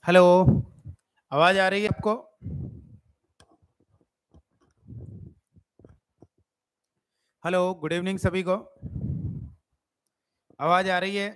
Hello, आवाज आ रही है आपको? हेलो, गुड इवनिंग सभी को। आवाज आ रही है?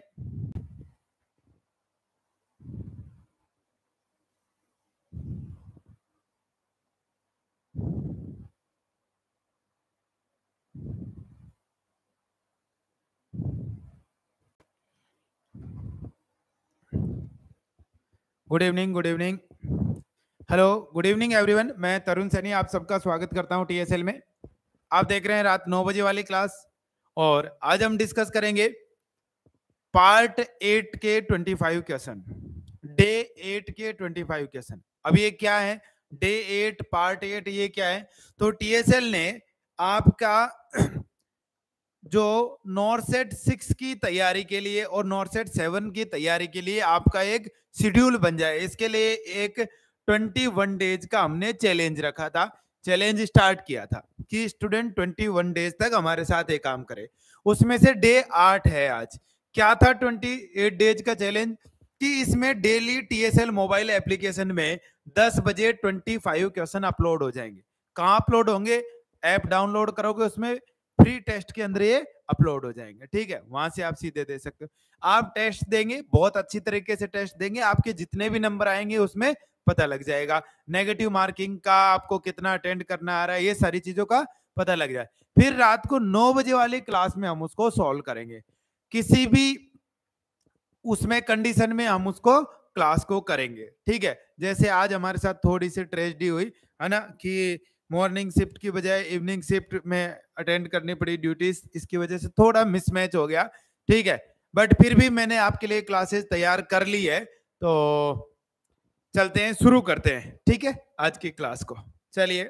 Good evening, good evening. Hello, good evening everyone. मैं तरुण सैनी आप सबका स्वागत करता हूं टीएसएल में। आप देख रहे हैं रात 9 बजे वाली क्लास और आज हम डिस्कस करेंगे पार्ट 8 के 25 क्वेश्चन, डे 8 के 25 क्वेश्चन। अब ये क्या है? डे 8 पार्ट 8 ये क्या है? तो टीएसएल ने आपका जो नॉरसेट 6 की तैयारी के लिए और नॉरसेट 7 की तैयारी के लिए आपका एक शेड्यूल बन जाए, इसके लिए एक 21 डेज का हमने चैलेंज रखा था। चैलेंज स्टार्ट किया था कि स्टूडेंट 21 डेज तक हमारे साथ एक काम करे। उसमें से डे 8 है आज। क्या था 28 डेज का चैलेंज? कि इसमें डेली टीएसएल मोबाइल एप्लीकेशन में 10 बजे 25 क्वेश्चन अपलोड हो जाएंगे। कहाँ अपलोड होंगे? ऐप डाउनलोड करोगे, उसमें फ्री टेस्ट के अंदर ये अपलोड हो जाएंगे। ठीक है, वहां से आप सीधे दे सकते हो। आप टेस्ट देंगे, बहुत अच्छी तरीके से टेस्ट देंगे, आपके जितने भी नंबर आएंगे उसमें पता लग जाएगा। नेगेटिव मार्किंग का आपको कितना अटेंड करना आ रहा है, ये सारी चीजों का पता लग जाए। फिर रात को 9 बजे वाली क्लास में हम उसको सॉल्व करेंगे। किसी भी उसमें कंडीशन में हम उसको क्लास को करेंगे। ठीक है, जैसे आज हमारे साथ थोड़ी सी ट्रेजेडी हुई है ना, कि मॉर्निंग शिफ्ट की बजाय इवनिंग शिफ्ट में अटेंड करनी पड़ी ड्यूटीज, इसकी वजह से थोड़ा मिसमैच हो गया। ठीक है, बट फिर भी मैंने आपके लिए क्लासेस तैयार कर ली है, तो चलते हैं, शुरू करते हैं। ठीक है, आज की क्लास को चलिए।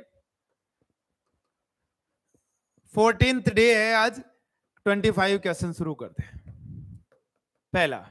14th डे है आज। 25 क्वेश्चन शुरू करते हैं। पहला,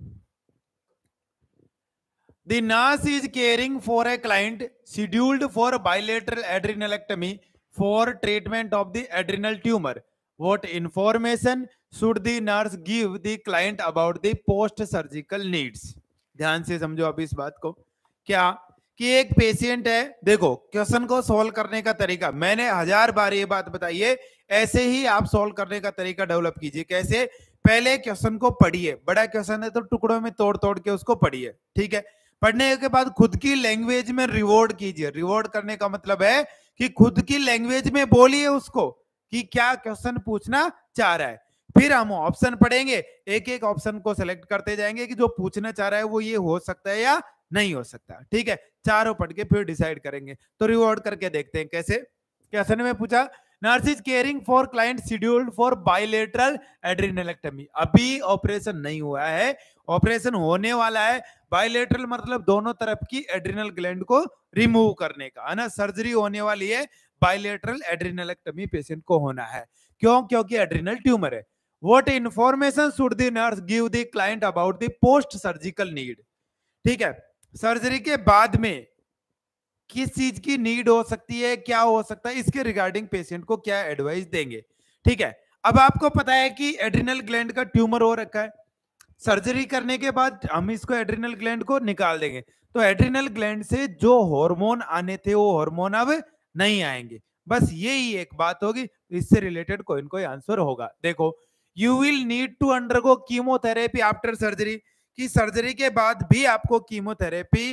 the nurse is caring for a client scheduled for bilateral adrenalectomy for treatment of the adrenal tumor. What information should the nurse give the client about the post-surgical needs? ध्यान से समझो अब इस बात को। क्या कि एक पेशेंट है, देखो क्वेश्चन को सॉल्व करने का तरीका मैंने 1000 बार ये बात बताई है, ऐसे ही आप सॉल्व करने का तरीका डेवलप कीजिए। कैसे? पहले क्वेश्चन को पढ़िए, बड़ा क्वेश्चन है तो टुकड़ों में तोड़ तोड़ के उसको पढ़िए। ठीक है, पढ़ने के बाद खुद की लैंग्वेज में रिवॉर्ड कीजिए। रिवॉर्ड करने का मतलब है कि खुद की लैंग्वेज में बोलिए उसको कि क्या क्वेश्चन पूछना चाह रहा है। फिर हम ऑप्शन पढ़ेंगे, एक एक ऑप्शन को सेलेक्ट करते जाएंगे कि जो पूछना चाह रहा है वो ये हो सकता है या नहीं हो सकता। ठीक है, चारों पढ़ के फिर डिसाइड करेंगे। तो रिवॉर्ड करके देखते हैं कैसे। क्वेश्चन में पूछा, nurse is caring for client scheduled for bilateral adrenalectomy. अभी ऑपरेशन नहीं हुआ है, ऑपरेशन होने वाला है। बाइलेटरल मतलब दोनों तरफ की एड्रिनल ग्लैंड को रिमूव करने का, है ना। सर्जरी होने वाली है, बाइलेटरल एड्रिनलेक्टमी पेशेंट को होना है। क्यों? क्योंकि एड्रिनल ट्यूमर है। What information should the nurse give the client about the post surgical need? ठीक है, सर्जरी के बाद में किस चीज की नीड हो सकती है, क्या हो सकता है, इसके रिगार्डिंग पेशेंट को क्या एडवाइस देंगे। ठीक है, अब आपको पता है कि एड्रिनल ग्लैंड का ट्यूमर हो रखा है। सर्जरी करने के बाद हम इसको एड्रिनल ग्लैंड को निकाल देंगे, तो एड्रिनल ग्लैंड से जो हार्मोन आने थे वो हार्मोन अब नहीं आएंगे। बस यही एक बात होगी, इससे रिलेटेड कोई ना कोई आंसर होगा। देखो, you will need to undergo chemotherapy after surgery, कि सर्जरी के बाद भी आपको कीमोथेरेपी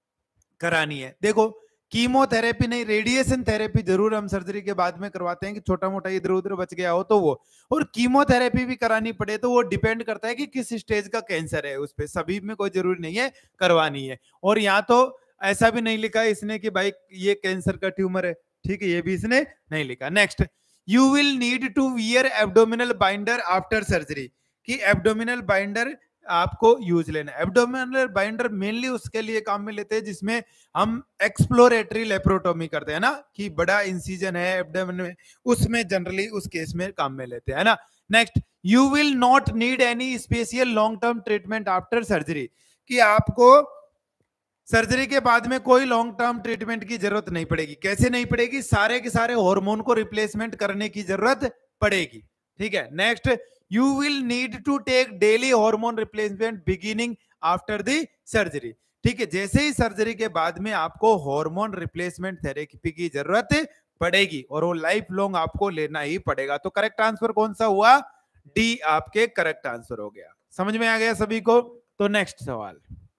करानी है। देखो, कीमोथेरेपी नहीं, रेडिएशन थेरेपी जरूर हम सर्जरी के बाद में करवाते हैं कि छोटा मोटा इधर उधर बच गया हो तो वो, और कीमोथेरेपी भी करानी पड़े तो वो डिपेंड करता है कि किस स्टेज का कैंसर है उस पर। सभी में कोई जरूरी नहीं है करवानी है। और यहाँ तो ऐसा भी नहीं लिखा है इसने कि भाई ये कैंसर का ट्यूमर है। ठीक है, ये भी इसने नहीं लिखा। Next, you will need to wear abdominal binder after surgery, कि एब्डोमिनल बाइंडर आपको यूज लेना है। एब्डोमिनल बाइंडर मेनली उसके लिए काम में लेते हैं जिसमें हम एक्सप्लोरेटरी लेप्रोटोमी करते हैं ना, कि बड़ा इंसिजन है एब्डोमेन में, उसमें जनरली उस केस में काम में लेते हैं ना। Next, you will not need any special long term treatment after surgery, कि आपको सर्जरी के बाद में कोई लॉन्ग टर्म ट्रीटमेंट की जरूरत नहीं पड़ेगी। कैसे नहीं पड़ेगी? सारे के सारे हार्मोन को रिप्लेसमेंट करने की जरूरत पड़ेगी। ठीक है, next, you will need to take daily hormone replacement beginning after the surgery, ठीक है, जैसे ही सर्जरी के बाद में आपको हार्मोन रिप्लेसमेंट थेरेपी की जरूरत पड़ेगी और वो लाइफ लॉन्ग आपको लेना ही पड़ेगा। तो करेक्ट आंसर कौन सा हुआ? डी आपके करेक्ट आंसर हो गया। समझ में आ गया सभी को? तो नेक्स्ट सवाल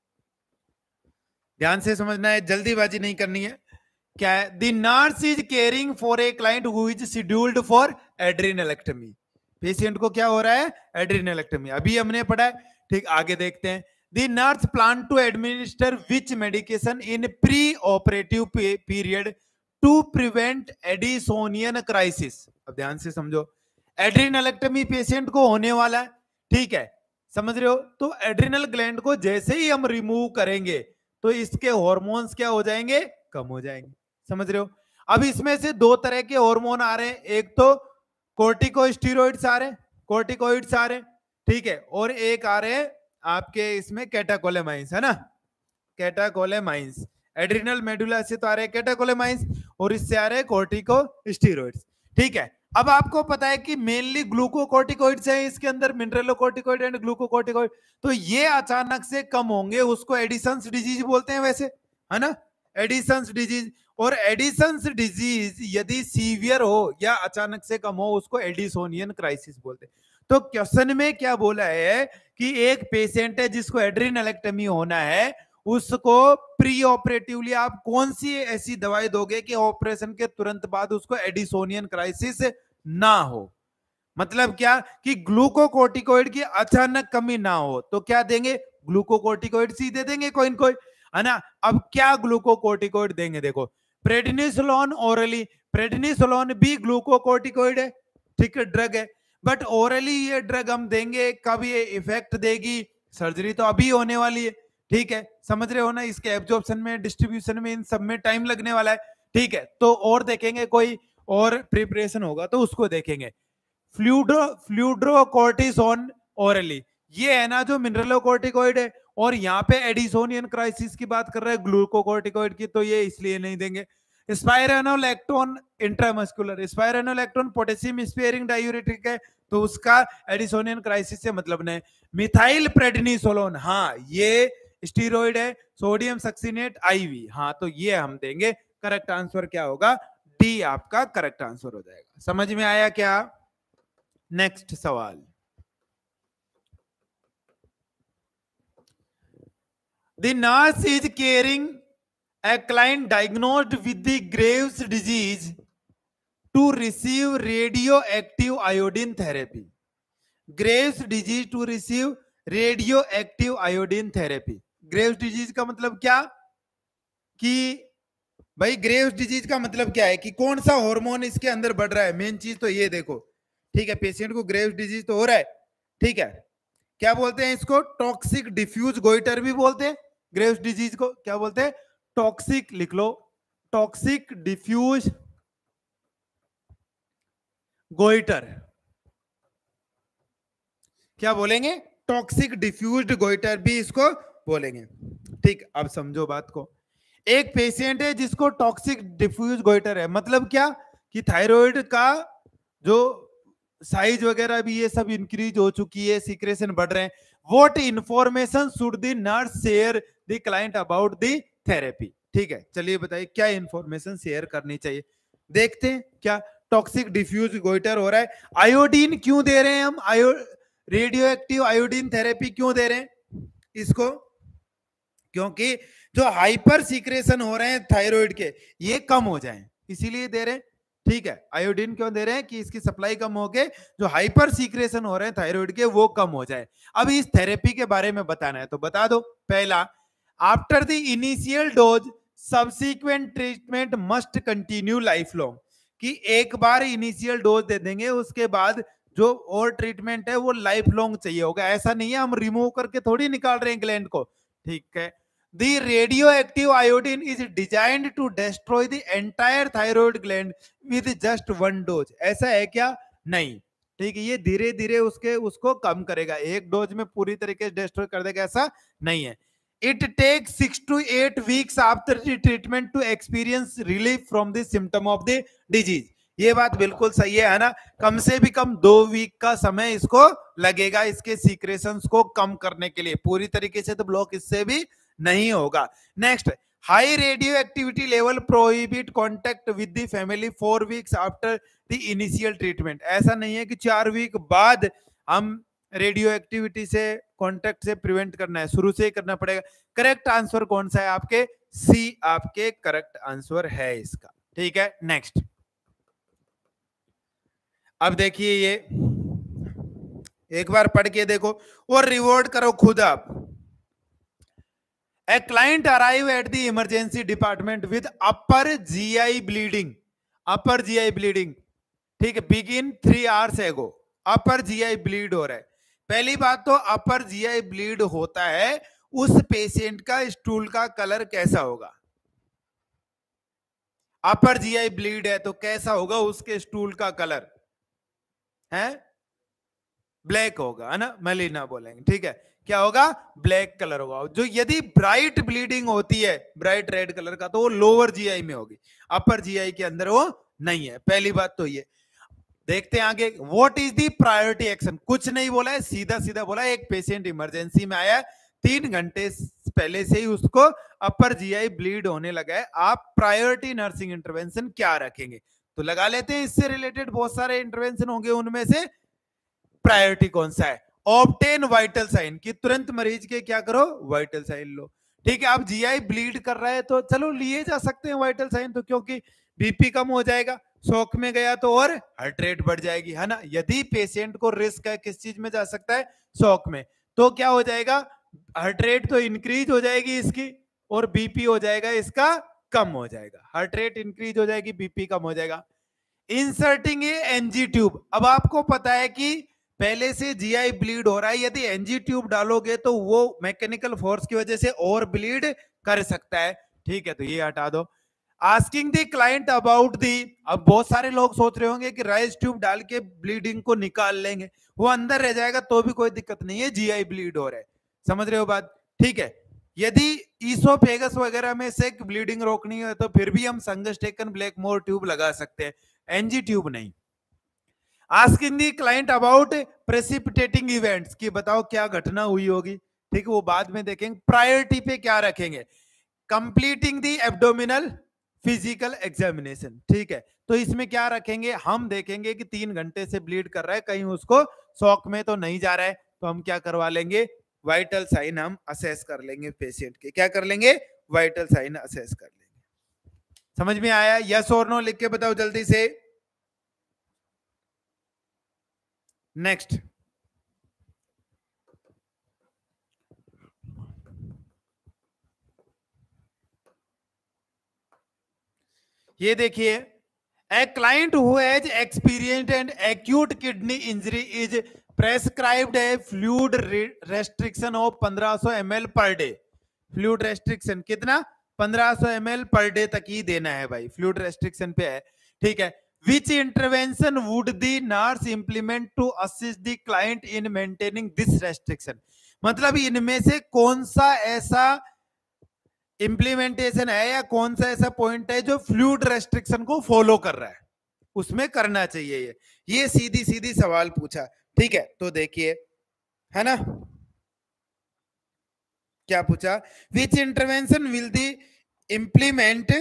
ध्यान से समझना है, जल्दीबाजी नहीं करनी है। क्या है? The nurse is caring for a client who is scheduled for adrenalectomy. Patient को क्या हो रहा है? एड्रेनलेक्टमी। अभी हमने पढ़ा है, ठीक, आगे देखते हैं। The nurse plan to administer which medication in pre operative period to prevent Addisonian crisis. अब ध्यान से समझो, एड्रेनलेक्टमी पेशेंट को होने वाला है, ठीक है, समझ रहे हो? तो एड्रिनल ग्लैंड को जैसे ही हम रिमूव करेंगे तो इसके हार्मोन्स क्या हो जाएंगे? कम हो जाएंगे। समझ रहे हो? अब इसमें से दो तरह के हार्मोन आ रहे हैं, एक तो कोर्टिकोस्टेरॉइड्स आ रहे हैं, कोर्टिकोइड्स आ रहे हैं, ठीक है, और एक आ रहे हैं आपके इसमें कैटाकोलेमाइंस, है ना, कैटाकोलेमाइंस। एड्रिनल मेडुला से तो आ रहे हैं कैटाकोलेमाइंस और इससे आ रहे हैं कोर्टिकोस्टेरॉइड्स, ठीक है। अब आपको पता है कि मेनली ग्लूकोकोर्टिकोइड्स हैं इसके अंदर, मिनरलोकोर्टिकोइड एंड ग्लूकोकोर्टिकोइड। तो ये अचानक से कम होंगे, उसको एडिसन्स डिजीज बोलते हैं वैसे, है ना, एडिसन्स डिजीज। और एडिसन्स डिजीज यदि सीवियर हो या अचानक से कम हो उसको एडिसोनियन क्राइसिस बोलते हैं। तो क्वेश्चन में क्या बोला है कि एक पेशेंट है जिसको एड्रेनलेक्टमी होना है, उसको प्री ऑपरेटिवली आप कौन सी ऐसी दवाई दोगे कि ऑपरेशन के तुरंत बाद उसको एडिसोनियन क्राइसिस ना हो। मतलब क्या कि ग्लूकोकोर्टिकोइड की अचानक कमी ना हो तो क्या देंगे? ग्लूकोकोर्टिकोइड ही दे देंगे कोई न कोई, है ना। अब क्या ग्लूकोकोर्टिकोइड देंगे? देखो, प्रेडनिसोलोन ओरली, प्रेडनिसोलोन भी ग्लूकोकोर्टिकोइड है, ठीक है, ड्रग है, बट ओरली ये ड्रग हम देंगे कब ये इफेक्ट देगी? सर्जरी तो अभी होने वाली है, ठीक है, समझ रहे हो ना, इसके एब्जॉर्प्शन में, डिस्ट्रीब्यूशन में, इन सब में टाइम लगने वाला है, ठीक है। तो और देखेंगे कोई और प्रिपरेशन होगा तो उसको देखेंगे। फ्लूड्रोकोर्टिसोन ओरली, ये है ना जो मिनरलोकोर्टिकोइड है, और यहाँ पे एडिसोनियन क्राइसिस की बात कर रहे हैं ग्लूकोकोर्टिकोइड की, तो ये इसलिए नहीं देंगे। Spironolactone intramuscular, spironolactone potassium sparing diuretic है, तो उसका एडिसोनियन क्राइसिस से मतलब नहीं। मिथाइल प्रेडनिसोलोन, हाँ ये स्टीरोइड है, सोडियम सक्सिनेट आईवी, हाँ तो ये हम देंगे। करेक्ट आंसर क्या होगा? डी आपका करेक्ट आंसर हो जाएगा। समझ में आया क्या? नेक्स्ट सवाल, the nurse is caring a client diagnosed with the Graves disease to receive radioactive iodine therapy. Graves disease to receive radioactive iodine therapy. Graves disease का मतलब क्या? कि भाई ग्रेव्स डिजीज का मतलब क्या है कि कौन सा हार्मोन इसके अंदर बढ़ रहा है, मेन चीज तो ये देखो, ठीक है। पेशेंट को ग्रेव्स डिजीज तो हो रहा है, ठीक है, क्या बोलते हैं इसको? टॉक्सिक डिफ्यूज गोइटर भी बोलते हैं। ग्रेव्स डिजीज को क्या बोलते हैं? टॉक्सिक, लिख लो, टॉक्सिक डिफ्यूज गोइटर, क्या बोलेंगे? टॉक्सिक डिफ्यूज्ड गोइटर भी इसको बोलेंगे, ठीक। अब समझो बात को, एक पेशेंट है जिसको टॉक्सिक डिफ्यूज गोइटर है, मतलब क्या कि थायराइड का जो साइज वगैरह भी ये सब इंक्रीज हो चुकी है, सीक्रेशन बढ़ रहे हैं। What information should the nurse share the client about the therapy? ठीक है, चलिए बताइए क्या इंफॉर्मेशन शेयर करनी चाहिए। देखते हैं क्या टॉक्सिक डिफ्यूज गोइटर हो रहा है। आयोडीन क्यों दे रहे हैं हम? रेडियो एक्टिव आयोडीन थेरेपी क्यों दे रहे हैं इसको? क्योंकि जो हाइपर सीक्रेशन हो रहे हैं थायराइड के, ये कम हो जाएं, इसीलिए दे रहे हैं, ठीक है। आयोडीन क्यों दे रहे हैं? कि इसकी सप्लाई कम हो के जो हाइपर सीक्रेशन हो रहे हैं थायराइड के वो कम हो जाए। अब इस थेरेपी के बारे में बताना है तो बता दो। पहला, after the initial dose subsequent treatment must continue life long, कि एक बार इनिशियल डोज दे देंगे उसके बाद जो और ट्रीटमेंट है वो लाइफ लॉन्ग चाहिए होगा। ऐसा नहीं है हम रिमूव करके थोड़ी निकाल रहे हैं ग्लैंड को, ठीक है। The radioactive iodine is designed to destroy the entire thyroid gland with just one dose. ऐसा है क्या? नहीं, ठीक है, ये धीरे धीरे उसको कम करेगा, एक डोज में पूरी तरीके से डिस्ट्रॉय कर देगा, ऐसा नहीं है। It takes 6 to 8 weeks after the treatment to experience relief from the symptom of the disease. ये बात बिल्कुल सही है ना? कम से भी कम 2 वीक का समय इसको लगेगा इसके सीक्रेशंस को कम करने के लिए। पूरी तरीके से तो ब्लॉक इससे भी नहीं होगा। Next, high radio activity level prohibit contact with the family 4 weeks after the initial treatment. ऐसा नहीं है कि 4 वीक बाद हम रेडियो एक्टिविटी से कॉन्टेक्ट से प्रिवेंट करना है, शुरू से ही करना पड़ेगा। करेक्ट आंसर कौन सा है आपके? सी आपके करेक्ट आंसर है इसका। ठीक है, नेक्स्ट अब देखिए, ये एक बार पढ़ के देखो और रिवॉर्ड करो खुद आप। A client arrive at the emergency department with upper GI bleeding. Upper GI bleeding, ठीक है, begin 3 hours ago. Upper GI bleed हो रहा है। पहली बात तो अपर जीआई ब्लीड होता है, उस पेशेंट का स्टूल का कलर कैसा होगा? अपर जीआई ब्लीड है तो कैसा होगा उसके स्टूल का कलर? है ब्लैक होगा, है ना, मलिना बोलेंगे, ठीक है, क्या होगा? ब्लैक कलर होगा। जो यदि ब्राइट ब्लीडिंग होती है ब्राइट रेड कलर का, तो वो लोअर जीआई में होगी, अपर जीआई के अंदर वो नहीं है। पहली बात तो ये। देखते हैं आगे, what is the priority action? कुछ नहीं बोला है, सीधा सीधा बोला है एक पेशेंट इमरजेंसी में आया है, 3 घंटे पहले से ही उसको अपर जीआई ब्लीड होने लगा है, आप प्रायोरिटी नर्सिंग इंटरवेंशन क्या रखेंगे? तो लगा लेते हैं, इससे रिलेटेड बहुत सारे इंटरवेंशन होंगे, उनमें से प्रायोरिटी कौन सा है? ऑब्टेन वाइटल साइन, कि तुरंत मरीज के क्या करो? वाइटल साइन लो। ठीक है, अब जीआई ब्लीड कर रहा है तो चलो लिए जा सकते हैं वाइटल साइन, तो क्योंकि बीपी कम हो जाएगा, शॉक में गया तो और हार्ट रेट बढ़ जाएगी, है ना। यदि पेशेंट को रिस्क है किस चीज में जा सकता है? शॉक में, तो क्या हो जाएगा? हार्ट रेट तो इंक्रीज हो जाएगी इसकी, और बीपी हो जाएगा इसका कम हो जाएगा। हार्ट रेट इंक्रीज हो जाएगी, बीपी कम हो जाएगा। इंसर्टिंग ए एनजी ट्यूब, अब आपको पता है कि पहले से जीआई ब्लीड हो रहा है, यदि एनजी ट्यूब डालोगे तो वो मैकेनिकल फोर्स की वजह से और ब्लीड कर सकता है, ठीक है, तो ये हटा दो। Asking the client about the, अब बहुत सारे लोग सोच रहे होंगे कि राइस ट्यूब डाल के ब्लीडिंग को निकाल लेंगे, वो अंदर रह जाएगा तो भी कोई दिक्कत नहीं है, जीआई ब्लीड हो रहा है, समझ रहे हो बात? ठीक है, यदि ईसोफेगस वगैरह में से ब्लीडिंग रोकनी है तो फिर भी हम संगस्टेकन ब्लैकमोर ट्यूब लगा सकते हैं, एनजी ट्यूब नहीं। Asking the client about precipitating events, कि बताओ क्या घटना हुई होगी, ठीक है, वो बाद में देखेंगे। प्रायोरिटी पे क्या रखेंगे? Completing the abdominal physical examination, ठीक है, तो इसमें क्या रखेंगे? हम देखेंगे कि 3 घंटे से ब्लीड कर रहा है, कहीं उसको शॉक में तो नहीं जा रहा है, तो हम क्या करवा लेंगे? वाइटल साइन हम असेस कर लेंगे पेशेंट के, क्या कर लेंगे? वाइटल साइन असेस कर लेंगे। समझ में आया? यस और नो लिख के बताओ जल्दी से। नेक्स्ट, ये देखिए, a client who has experienced and acute kidney injury is prescribed a fluid restriction of 1500 ml per day. Fluid restriction कितना? 1500 ml पर डे तक ही देना है भाई, फ्लूइड रेस्ट्रिक्शन पे है, ठीक है। Which intervention would the nurse implement to assist the client in maintaining this restriction? मतलब इनमें से कौन सा ऐसा इंप्लीमेंटेशन है या कौन सा ऐसा पॉइंट है जो फ्लूइड रेस्ट्रिक्शन को फॉलो कर रहा है, उसमें करना चाहिए ये सीधी सीधी सवाल पूछा, ठीक है। तो देखिए, है ना, क्या पूछा? Which intervention will the implement,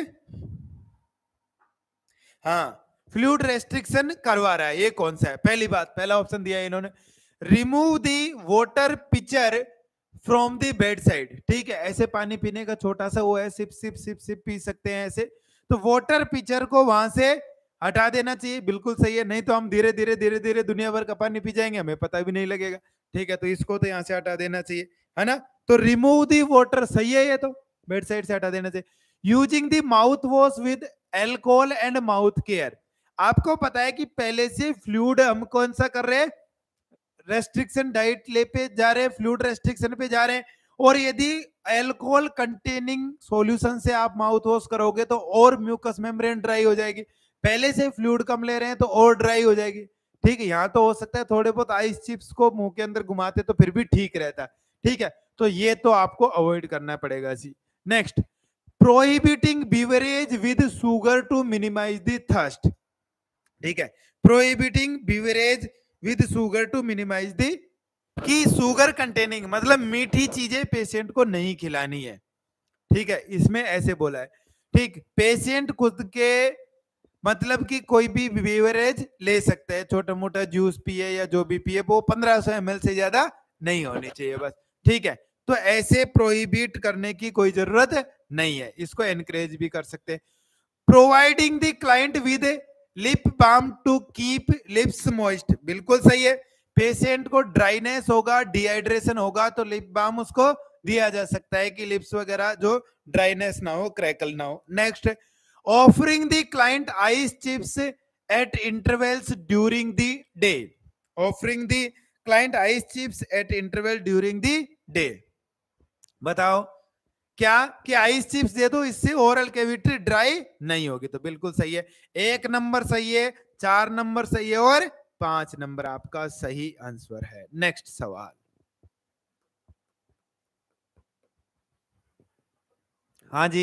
हाँ, फ्लूइड रेस्ट्रिक्शन करवा रहा है, ये कौन सा है? पहली बात, पहला ऑप्शन दिया है इन्होंने, remove the water pitcher from the bedside, ठीक है, ऐसे पानी पीने का छोटा सा वो है, सिप सिप सिप सिप पी सकते हैं ऐसे, तो वाटर पिचर को वहां से हटा देना चाहिए, बिल्कुल सही है, नहीं तो हम धीरे धीरे धीरे धीरे दुनिया भर का पानी पी जाएंगे, हमें पता भी नहीं लगेगा, ठीक है, तो इसको तो यहाँ से हटा देना चाहिए, है ना। तो रिमूव दी वाटर सही है, ये तो बेड साइड से हटा देना चाहिए। Using the mouthwash with alcohol and mouth care, आपको पता है कि पहले से फ्लूइड हम कौन सा कर रहे हैं? रेस्ट्रिक्शन डाइट ले पे जा रहे हैं, फ्लूइड रेस्ट्रिक्शन पे जा रहे हैं, और यदि अल्कोहल कंटेनिंग सॉल्यूशन से आप माउथ वॉश करोगे तो और म्यूकस मेम्ब्रेन ड्राई हो जाएगी, पहले से फ्लूइड कम ले रहे हैं तो और ड्राई हो जाएगी, ठीक है। यहाँ तो हो सकता है थोड़े बहुत आइस चिप्स को मुंह के अंदर घुमाते तो फिर भी ठीक रहता, ठीक है, तो ये तो आपको अवॉइड करना पड़ेगा जी। Next, prohibiting beverage with sugar to minimize the thirst, ठीक है, prohibiting beverage with sugar to minimize the, कि शुगर कंटेनिंग मतलब मीठी चीजें पेशेंट को नहीं खिलानी है, ठीक है, इसमें ऐसे बोला है। ठीक, पेशेंट खुद के मतलब कि कोई भी बेवरेज ले सकते हैं, छोटा मोटा जूस पिए या जो भी पिए, वो 1500 ml से ज्यादा नहीं होनी चाहिए बस। ठीक है, तो ऐसे प्रोहिबिट करने की कोई जरूरत नहीं है, इसको एनकरेज भी कर सकते हैं। Providing the client with lip balm to keep lips moist, बिल्कुल सही है। पेशेंट को ड्राइनेस होगा, डिहाइड्रेशन होगा, तो लिप बाम उसको दिया जा सकता है कि लिप्स वगैरह जो ड्राइनेस ना हो, क्रैकल ना हो। Next, offering the client ice chips at intervals during the day, offering the client ice chips at interval during the day. बताओ क्या कि आइस चिप्स दे दो, इससे ओरल कैविटी ड्राई नहीं होगी, तो बिल्कुल सही है। 1 नंबर सही है, 4 नंबर सही है और 5 नंबर आपका सही आंसर है। नेक्स्ट सवाल, हाँ जी।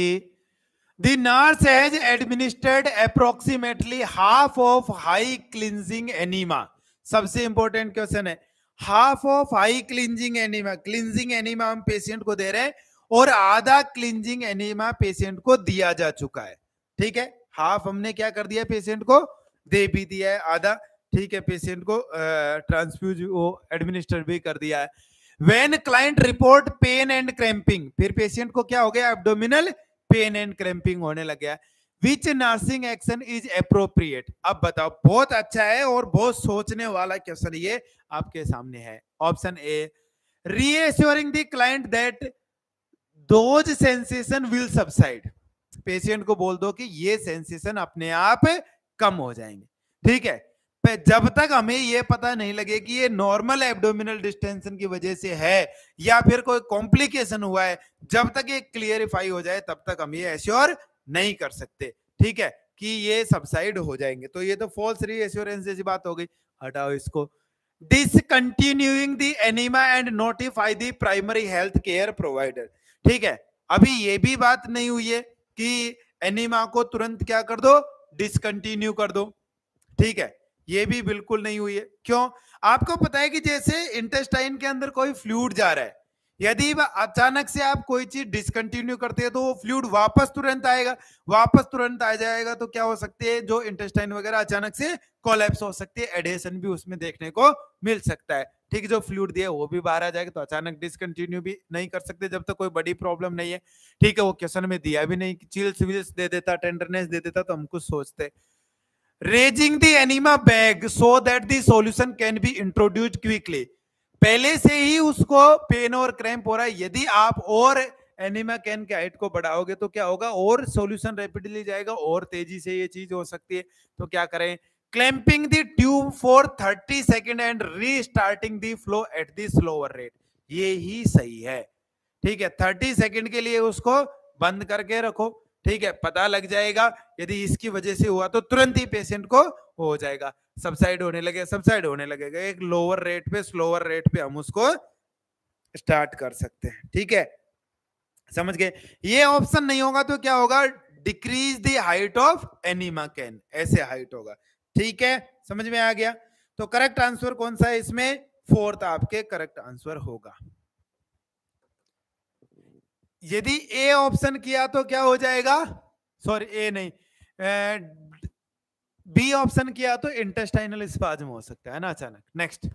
The nurse has administered approximately half of high cleansing enema, सबसे इंपॉर्टेंट क्वेश्चन है। Half of high cleansing enema, cleansing enema हम पेशेंट को दे रहे हैं और आधा क्लिंजिंग एनीमा पेशेंट को दिया जा चुका है। ठीक है, हाफ हमने क्या कर दिया, पेशेंट को दे भी दिया है, आधा ठीक है पेशेंट को ट्रांसफ्यूज वो एडमिनिस्टर भी कर दिया है। When client report pain and cramping, फिर पेशेंट को क्या हो गया, एब्डोमिनल पेन एंड क्रैम्पिंग होने लग गया। Which nursing action is appropriate, अब बताओ, बहुत अच्छा है और बहुत सोचने वाला क्वेश्चन ये आपके सामने है। Option A, reassuring the client that those sensation will subside, patient को बोल दो कि ये सेंसेशन अपने आप कम हो जाएंगे। ठीक है, जब तक हमें ये पता नहीं लगे कि ये नॉर्मल एब्डोमिनल डिस्टेंशन की वजह से है या फिर कोई कॉम्प्लिकेशन हुआ है, जब तक ये क्लियरिफाई हो जाए तब तक हम ये एश्योर नहीं कर सकते। ठीक है, कि ये सबसाइड हो जाएंगे, तो ये तो फॉल्स रीएश्योरेंस जैसी बात हो गई, हटाओ इसको। Discontinuing the enema and notify the primary health care provider, ठीक है, अभी ये भी बात नहीं हुई है कि एनीमा को तुरंत क्या कर दो, डिसकंटिन्यू कर दो। ठीक है, ये भी बिल्कुल नहीं हुई है। क्यों, आपको पता है कि जैसे इंटेस्टाइन के अंदर कोई फ्लूइड जा रहा है, यदि अचानक से आप कोई चीज डिसकंटिन्यू करते हैं तो वो फ्लूइड वापस तुरंत आएगा, वापस तुरंत आ जाएगा, तो क्या हो सकती है, जो इंटेस्टाइन वगैरह अचानक से कोलैप्स हो सकती है, एडेशन भी उसमें देखने को मिल सकता है। ठीक है, जो फ्लूइड दिया वो भी बाहर आ जाएगा, तो अचानक डिसकंटिन्यू भी नहीं कर सकते जब तक कोई बड़ी प्रॉब्लम नहीं है। ठीक है, वो क्वेश्चन में दिया भी नहीं, चिल्स विल्स दे देता, टेंडरनेस दे देता, तो हम कुछ सोचते। Raising the enema bag so that the solution can be introduced quickly, पहले से ही उसको पेन और क्रैम्प हो रहा है, यदि आप और एनीमा कैन के हाइट को बढ़ाओगे तो क्या होगा, और सॉल्यूशन रैपिडली जाएगा और तेजी से ये चीज हो सकती है। तो क्या करें, clamping the tube for 30 second and restarting the flow at the slower rate, ये ही सही है। ठीक है, 30 सेकेंड के लिए उसको बंद करके रखो। ठीक है, पता लग जाएगा, यदि इसकी वजह से हुआ तो तुरंत ही पेशेंट को हो जाएगा, सबसाइड होने लगे, सबसाइड होने लगेगा, एक लोअर रेट पे, स्लोअर रेट पे हम उसको स्टार्ट कर सकते हैं। ठीक है, समझ गए। ये ऑप्शन नहीं होगा तो क्या होगा, decrease the height of enema can, ऐसे हाइट होगा। ठीक है, समझ में आ गया। तो करेक्ट आंसर कौन सा है इसमें, फोर्थ आपके करेक्ट आंसर होगा। यदि ए ऑप्शन किया तो क्या हो जाएगा, सॉरी ए नहीं, बी ऑप्शन किया तो इंटेस्टाइनल स्पाज्म हो सकता है ना अचानक। Next,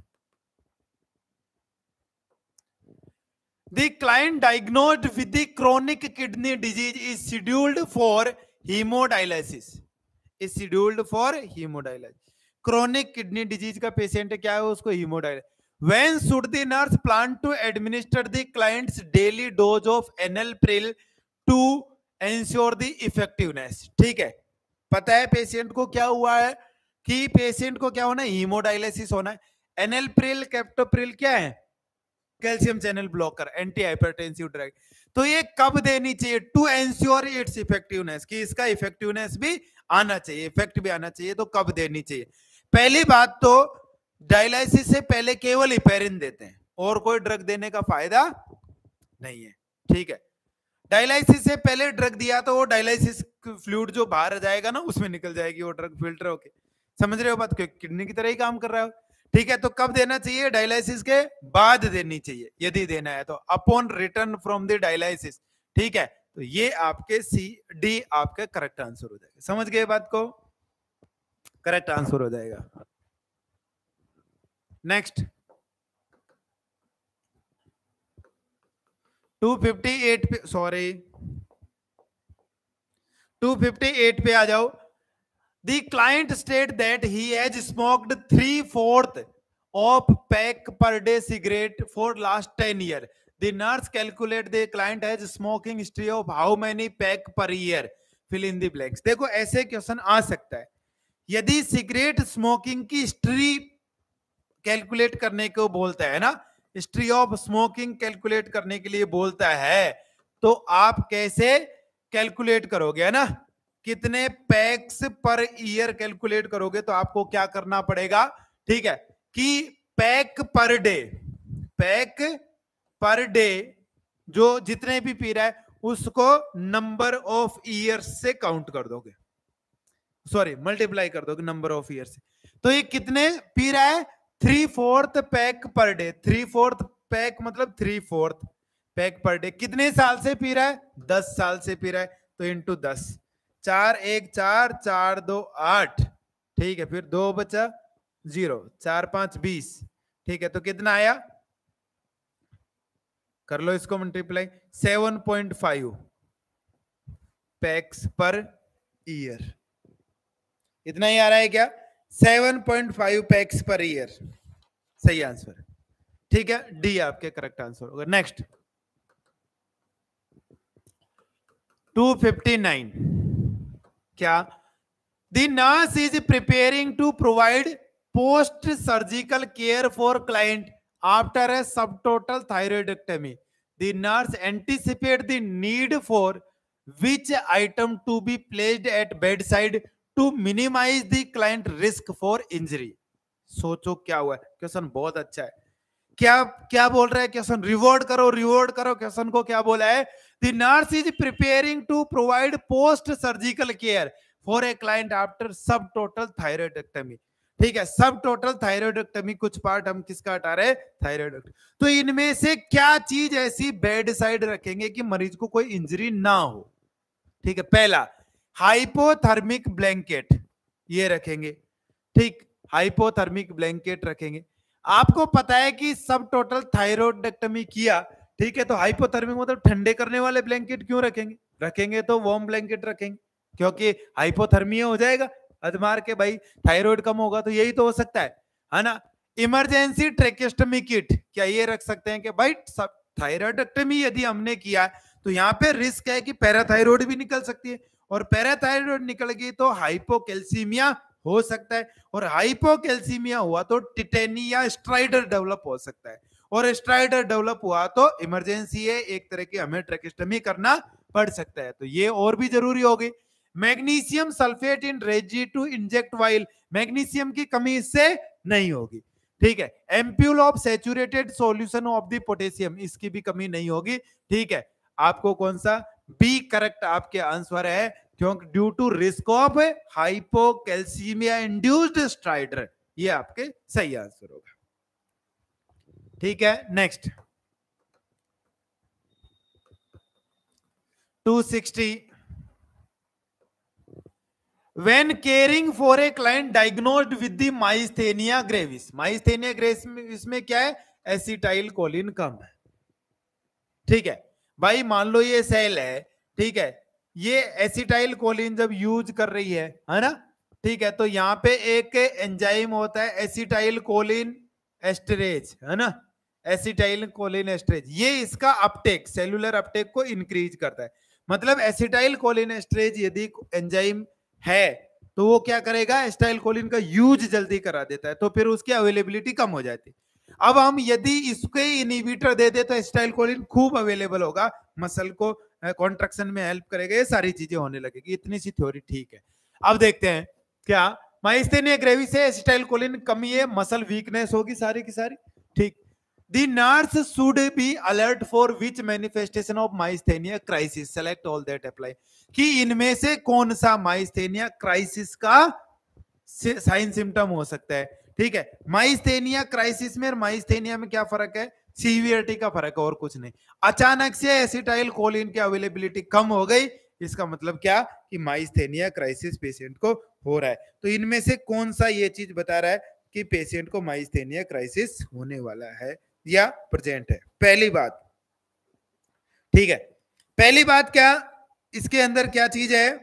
the client diagnosed with the chronic kidney disease is scheduled for hemodialysis, is scheduled for hemodialysis. Chronic kidney disease का पेशेंट क्या है, उसको hemodialysis. When should the nurse plan to administer the client's daily dose of enalapril to ensure the effectiveness? ठीक है, पता है patient को क्या हुआ है, कि पेशेंट को क्या होना है, हीमोडायलिसिस होना है। एनालिप्रिल कैप्टोप्रिल क्या है, calcium channel blocker, anti hypertensive drug. तो ये कब देनी चाहिए, टू एंश्योर इट्स इफेक्टिवनेस, कि इसका इफेक्टिवनेस भी आना चाहिए, इफेक्ट भी आना चाहिए, तो कब देनी चाहिए। पहली बात तो डायलिसिस से पहले केवल हिपेरिन देते हैं और कोई ड्रग देने का फायदा नहीं है। ठीक है, डायलिसिस से पहले ड्रग दिया तो वो डायलिसिस फ्लूइड जो बाहर जाएगा ना, उसमें निकल जाएगी वो ड्रग फिल्टर होके, समझ रहे हो बात, किडनी की तरह ही काम कर रहा है। ठीक है, तो कब देना चाहिए, डायलिसिस के बाद देनी चाहिए, यदि देना है तो upon return from the dialysis. ठीक है, तो ये आपके सी डी आपका करेक्ट आंसर हो जाएगा। समझ गए बात को? करेक्ट आंसर हो जाएगा। नेक्स्ट 258 पे, सॉरी 258 पे आ जाओ। The client state that he has smoked 3/4 of pack per day cigarette for last 10 years. The nurse calculate the client has smoking history of how many pack per year. Fill in the blanks. देखो ऐसे question आ सकता है। यदि cigarette smoking की history calculate करने को बोलता है ना, हिस्ट्री ऑफ स्मोकिंग कैलकुलेट करने के लिए बोलता है, तो आप कैसे कैलकुलेट करोगे, है ना? कितने पैक्स पर ईयर कैलकुलेट करोगे, तो आपको क्या करना पड़ेगा, ठीक है, कि पैक पर डे जो जितने भी पी रहा है उसको नंबर ऑफ ईयर्स से काउंट कर दोगे, सॉरी मल्टीप्लाई कर दोगे नंबर ऑफ ईयर से। तो ये कितने पी रहा है? 3/4 पैक पर डे। 3/4 पैक मतलब 3/4 पैक पर डे। कितने साल से पी रहा है? 10 साल से पी रहा है, तो इंटू 10। 4 1 4 4 2 8, ठीक है, फिर 2 बचा 0, 4 5 20, ठीक है, तो कितना आया? कर लो इसको मल्टीप्लाई। 7.5 पैक्स पर ईयर, इतना ही आ रहा है क्या? 7.5 पैक्स पर ईयर, सही आंसर, ठीक है, डी आपके करेक्ट आंसर होगा। नेक्स्ट 259, क्या? The nurse is preparing to provide post surgical care for client after a subtotal thyroidectomy. The nurse anticipate the need for which item to be placed at bedside to minimize the client risk for injury. सोचो क्या हुआ है, question बहुत अच्छा है। क्या क्या बोल रहा है क्वेश्चन? रिवॉर्ड करो। क्वेश्चन को क्या बोला है? The nurse is preparing to provide post surgical care for a client after subtotal thyroidectomy, ठीक है, सब टोटल थायराइडेक्टमी, कुछ पार्ट हम किसका हटा रहे? थायराइडेक्टमी। तो इनमें से क्या चीज ऐसी बेड साइड रखेंगे कि मरीज को कोई इंजरी ना हो? ठीक है, पहला हाइपोथर्मिक ब्लैंकेट, ये रखेंगे, ठीक, हाइपोथर्मिक ब्लैंकेट रखेंगे। आपको पता है कि सब टोटल थायराइडेक्टमी किया, ठीक है, तो हाइपोथर्मिक मतलब ठंडे करने वाले ब्लैंकेट क्यों रखेंगे तो वार्म ब्लैंकेट रखेंगे, क्योंकि हाइपोथर्मिया हो जाएगा अधमार के, भाई थायराइड कम होगा, तो यही तो हो सकता है ना? इमरजेंसी ट्रेकेस्टमी किट, क्या ये रख सकते हैं कि भाई सब थायराइडेक्टमी यदि हमने किया तो यहाँ पे रिस्क है कि पैराथायराइड भी निकल सकती है, और पैराथायराइड निकल गई तो हाइपोकैल्सीमिया हो सकता है, और हाइपोकैल्सीमिया हुआ तो टिटेनी या स्ट्राइडर डेवलप हो सकता है, और स्ट्राइडर डेवलप हुआ तो इमरजेंसी है, एक तरह की हमें ट्रेकेस्टमी करना पड़ सकता है, तो ये और भी जरूरी होगी। Magnesium sulphate in ready to inject vial, magnesium की कमी इससे नहीं होगी, ठीक है। Ampoule of saturated solution of the potassium, इसकी भी कमी नहीं होगी, ठीक है। आपको कौन सा? बी करेक्ट आपके आंसर है, क्योंकि due to risk of hypocalcaemia induced stridor, ये आपके सही आंसर होगा, ठीक है। Next 260, when caring for a client diagnosed with the myasthenia gravis, myasthenia gravis में क्या है? एसिटाइल कोलिन कम है, ठीक है भाई, मान लो ये सेल है, ठीक है, ये एसिटाइल कोलिन जब यूज कर रही है ना, ठीक है, तो यहाँ पे एक एंजाइम होता है एसिटाइल कोलिन एस्टरेज, है ना, एसिटाइल कोलिन एस्टरेज, ये इसका अपटेक, सेलुलर अपटेक को इंक्रीज करता है। मतलब एसिटाइल कोलिन एस्टरेज यदि एंजाइम है तो वो क्या करेगा? एसिटाइल कोलिन का यूज जल्दी करा देता है, तो फिर उसकी अवेलेबिलिटी कम हो जाती है। अब हम यदि इसके इनहिबिटर दे दे तो एसिटाइल कोलिन खूब अवेलेबल होगा, मसल को कॉन्ट्रैक्शन में हेल्प करेगा, ये सारी चीजें होने लगेगी। इतनी सी थ्योरी ठीक है। अब देखते हैं क्या माइस्थेनिया ग्रेविस से एसिटाइल कोलिन कमी है, मसल वीकनेस होगी सारी की सारी, ठीक। The nurse should be alert for which manifestation of myasthenia crisis, select all that apply, कि इनमें से कौन सा माइस्थेनिया क्राइसिस का साइन सिम्टम हो सकता है, ठीक है। माइस्थेनिया क्राइसिस में और माइस्थेनिया में क्या फर्क है? सीवियरिटी का फर्क है और कुछ नहीं। अचानक से एसिटाइल कोलिन की अवेलेबिलिटी कम हो गई, इसका मतलब क्या कि माइस्थेनिया क्राइसिस पेशेंट को हो रहा है। तो इनमें से कौन सा ये चीज बता रहा है कि पेशेंट को माइस्थेनिया क्राइसिस होने वाला है या प्रेजेंट है? पहली बात, ठीक है, पहली बात क्या इसके अंदर क्या चीज है?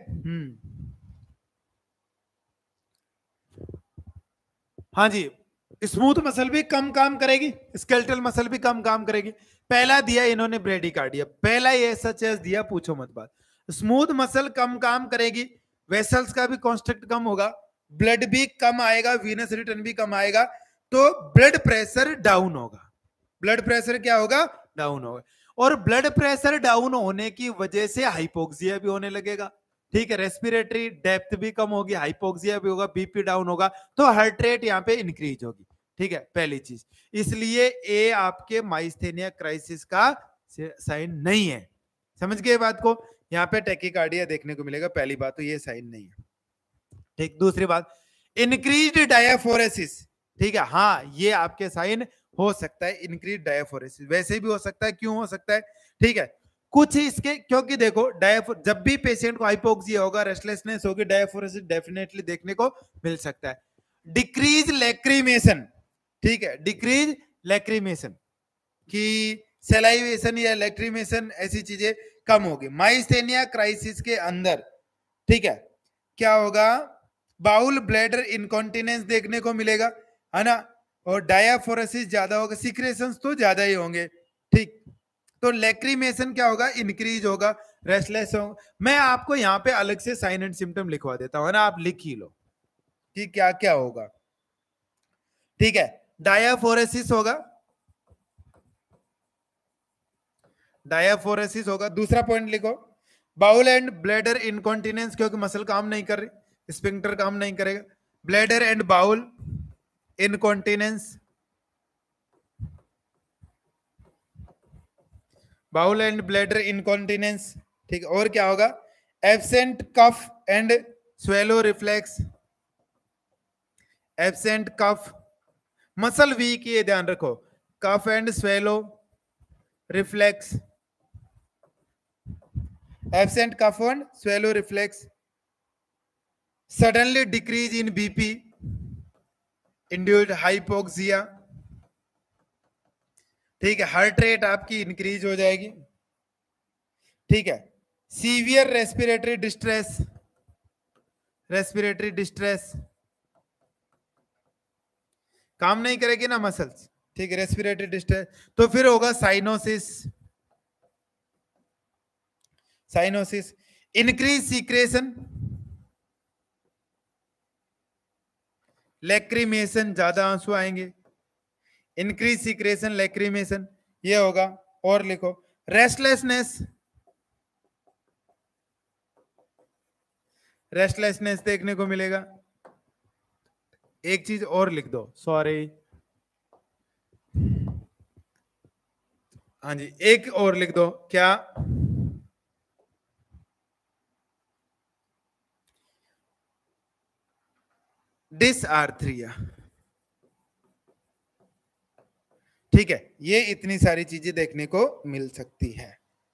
हाँ जी, स्मूथ मसल भी कम काम करेगी, स्केलेटल मसल भी कम काम करेगी। पहला दिया इन्होंने ब्रेडिकार्डिया, पहला ये सच दिया, पूछो मत बात। स्मूथ मसल कम काम करेगी, वेसल्स का भी कॉन्स्ट्रिक्ट कम होगा, ब्लड भी कम आएगा, वीनस रिटर्न भी कम आएगा, तो ब्लड प्रेशर डाउन होगा। ब्लड प्रेशर क्या होगा? डाउन होगा। और ब्लड प्रेशर डाउन होने की वजह से हाइपोक्सिया भी होने लगेगा, ठीक है, रेस्पिरेटरी डेप्थ भी कम होगी, हाइपोक्सिया भी होगा, बीपी डाउन होगा, तो हार्ट रेट यहाँ पे इंक्रीज होगी, ठीक है, पहली चीज। इसलिए ए आपके माइस्थेनिया क्राइसिस का साइन नहीं है। समझ गए बात को? यहाँ पे टैकीकार्डिया देखने को मिलेगा, पहली बात तो ये साइन नहीं है, ठीक। दूसरी बात, इंक्रीज्ड डायाफोरेसिस, ठीक है, हाँ ये आपके साइन हो सकता है, इंक्रीज डायाफोरेसिस, वैसे भी हो सकता है, क्यों हो सकता है, ठीक है, कुछ इसके, क्योंकि देखो जब भी पेशेंट को हाइपोक्सिया होगा, रेस्टलेसनेस होगी, डायाफोरेसिस डेफिनेटली देखने को मिल सकता है। डिक्रीज लैक्रीमेशन, ठीक है, डिक्रीज लैक्रीमेशन की सेलाइवेशन या लैक्रीमेशन ऐसी चीजें कम होगी माइस्थेनिया क्राइसिस के अंदर, ठीक है। क्या होगा? बाउल ब्लैडर इनकॉन्टिनेंस देखने को मिलेगा, है ना, और डायाफोरेसिस ज्यादा होगा, सिक्रेशंस तो ज्यादा ही होंगे, ठीक। तो लैक्रीमेशन क्या होगा? इंक्रीज होगा, रेस्टलेस होगा। मैं आपको यहाँ पे अलग से साइन एंड सिम्टम लिखवा देता हूँ ना, आप लिख ही लो कि क्या क्या होगा, ठीक है। डायाफोरेसिस होगा, डायाफोरेसिस होगा। दूसरा पॉइंट लिखो, बाउल एंड ब्लैडर इनकॉन्टिनेंस, क्योंकि मसल काम नहीं कर रही, स्पिंक्टर काम नहीं करेगा, bladder and bowel incontinence, bowel and bladder incontinence, ठीक। और क्या होगा? Absent cough and swallow reflex, absent cough, muscle weak, ये ध्यान रखो, cough and swallow reflex, absent cough and swallow reflex, suddenly decrease in BP, induced hypoxia, ठीक है, heart rate आपकी इंक्रीज हो जाएगी, ठीक है। Severe respiratory distress, respiratory distress, काम नहीं करेगी ना मसल्स, ठीक है, रेस्पिरेटरी डिस्ट्रेस। तो फिर होगा cyanosis, cyanosis, increase secretion, lacrimation, ज्यादा आंसू आएंगे, इंक्रीज सीक्रेशन, लैक्रीमेशन, ये होगा। और लिखो, रेस्टलेसनेस, रेस्टलेसनेस देखने को मिलेगा। एक चीज और लिख दो, सॉरी, हाँ जी, एक और लिख दो, क्या? डिसआर्थरिया, ठीक है, ये इतनी सारी चीजें देखने को मिल सकती है।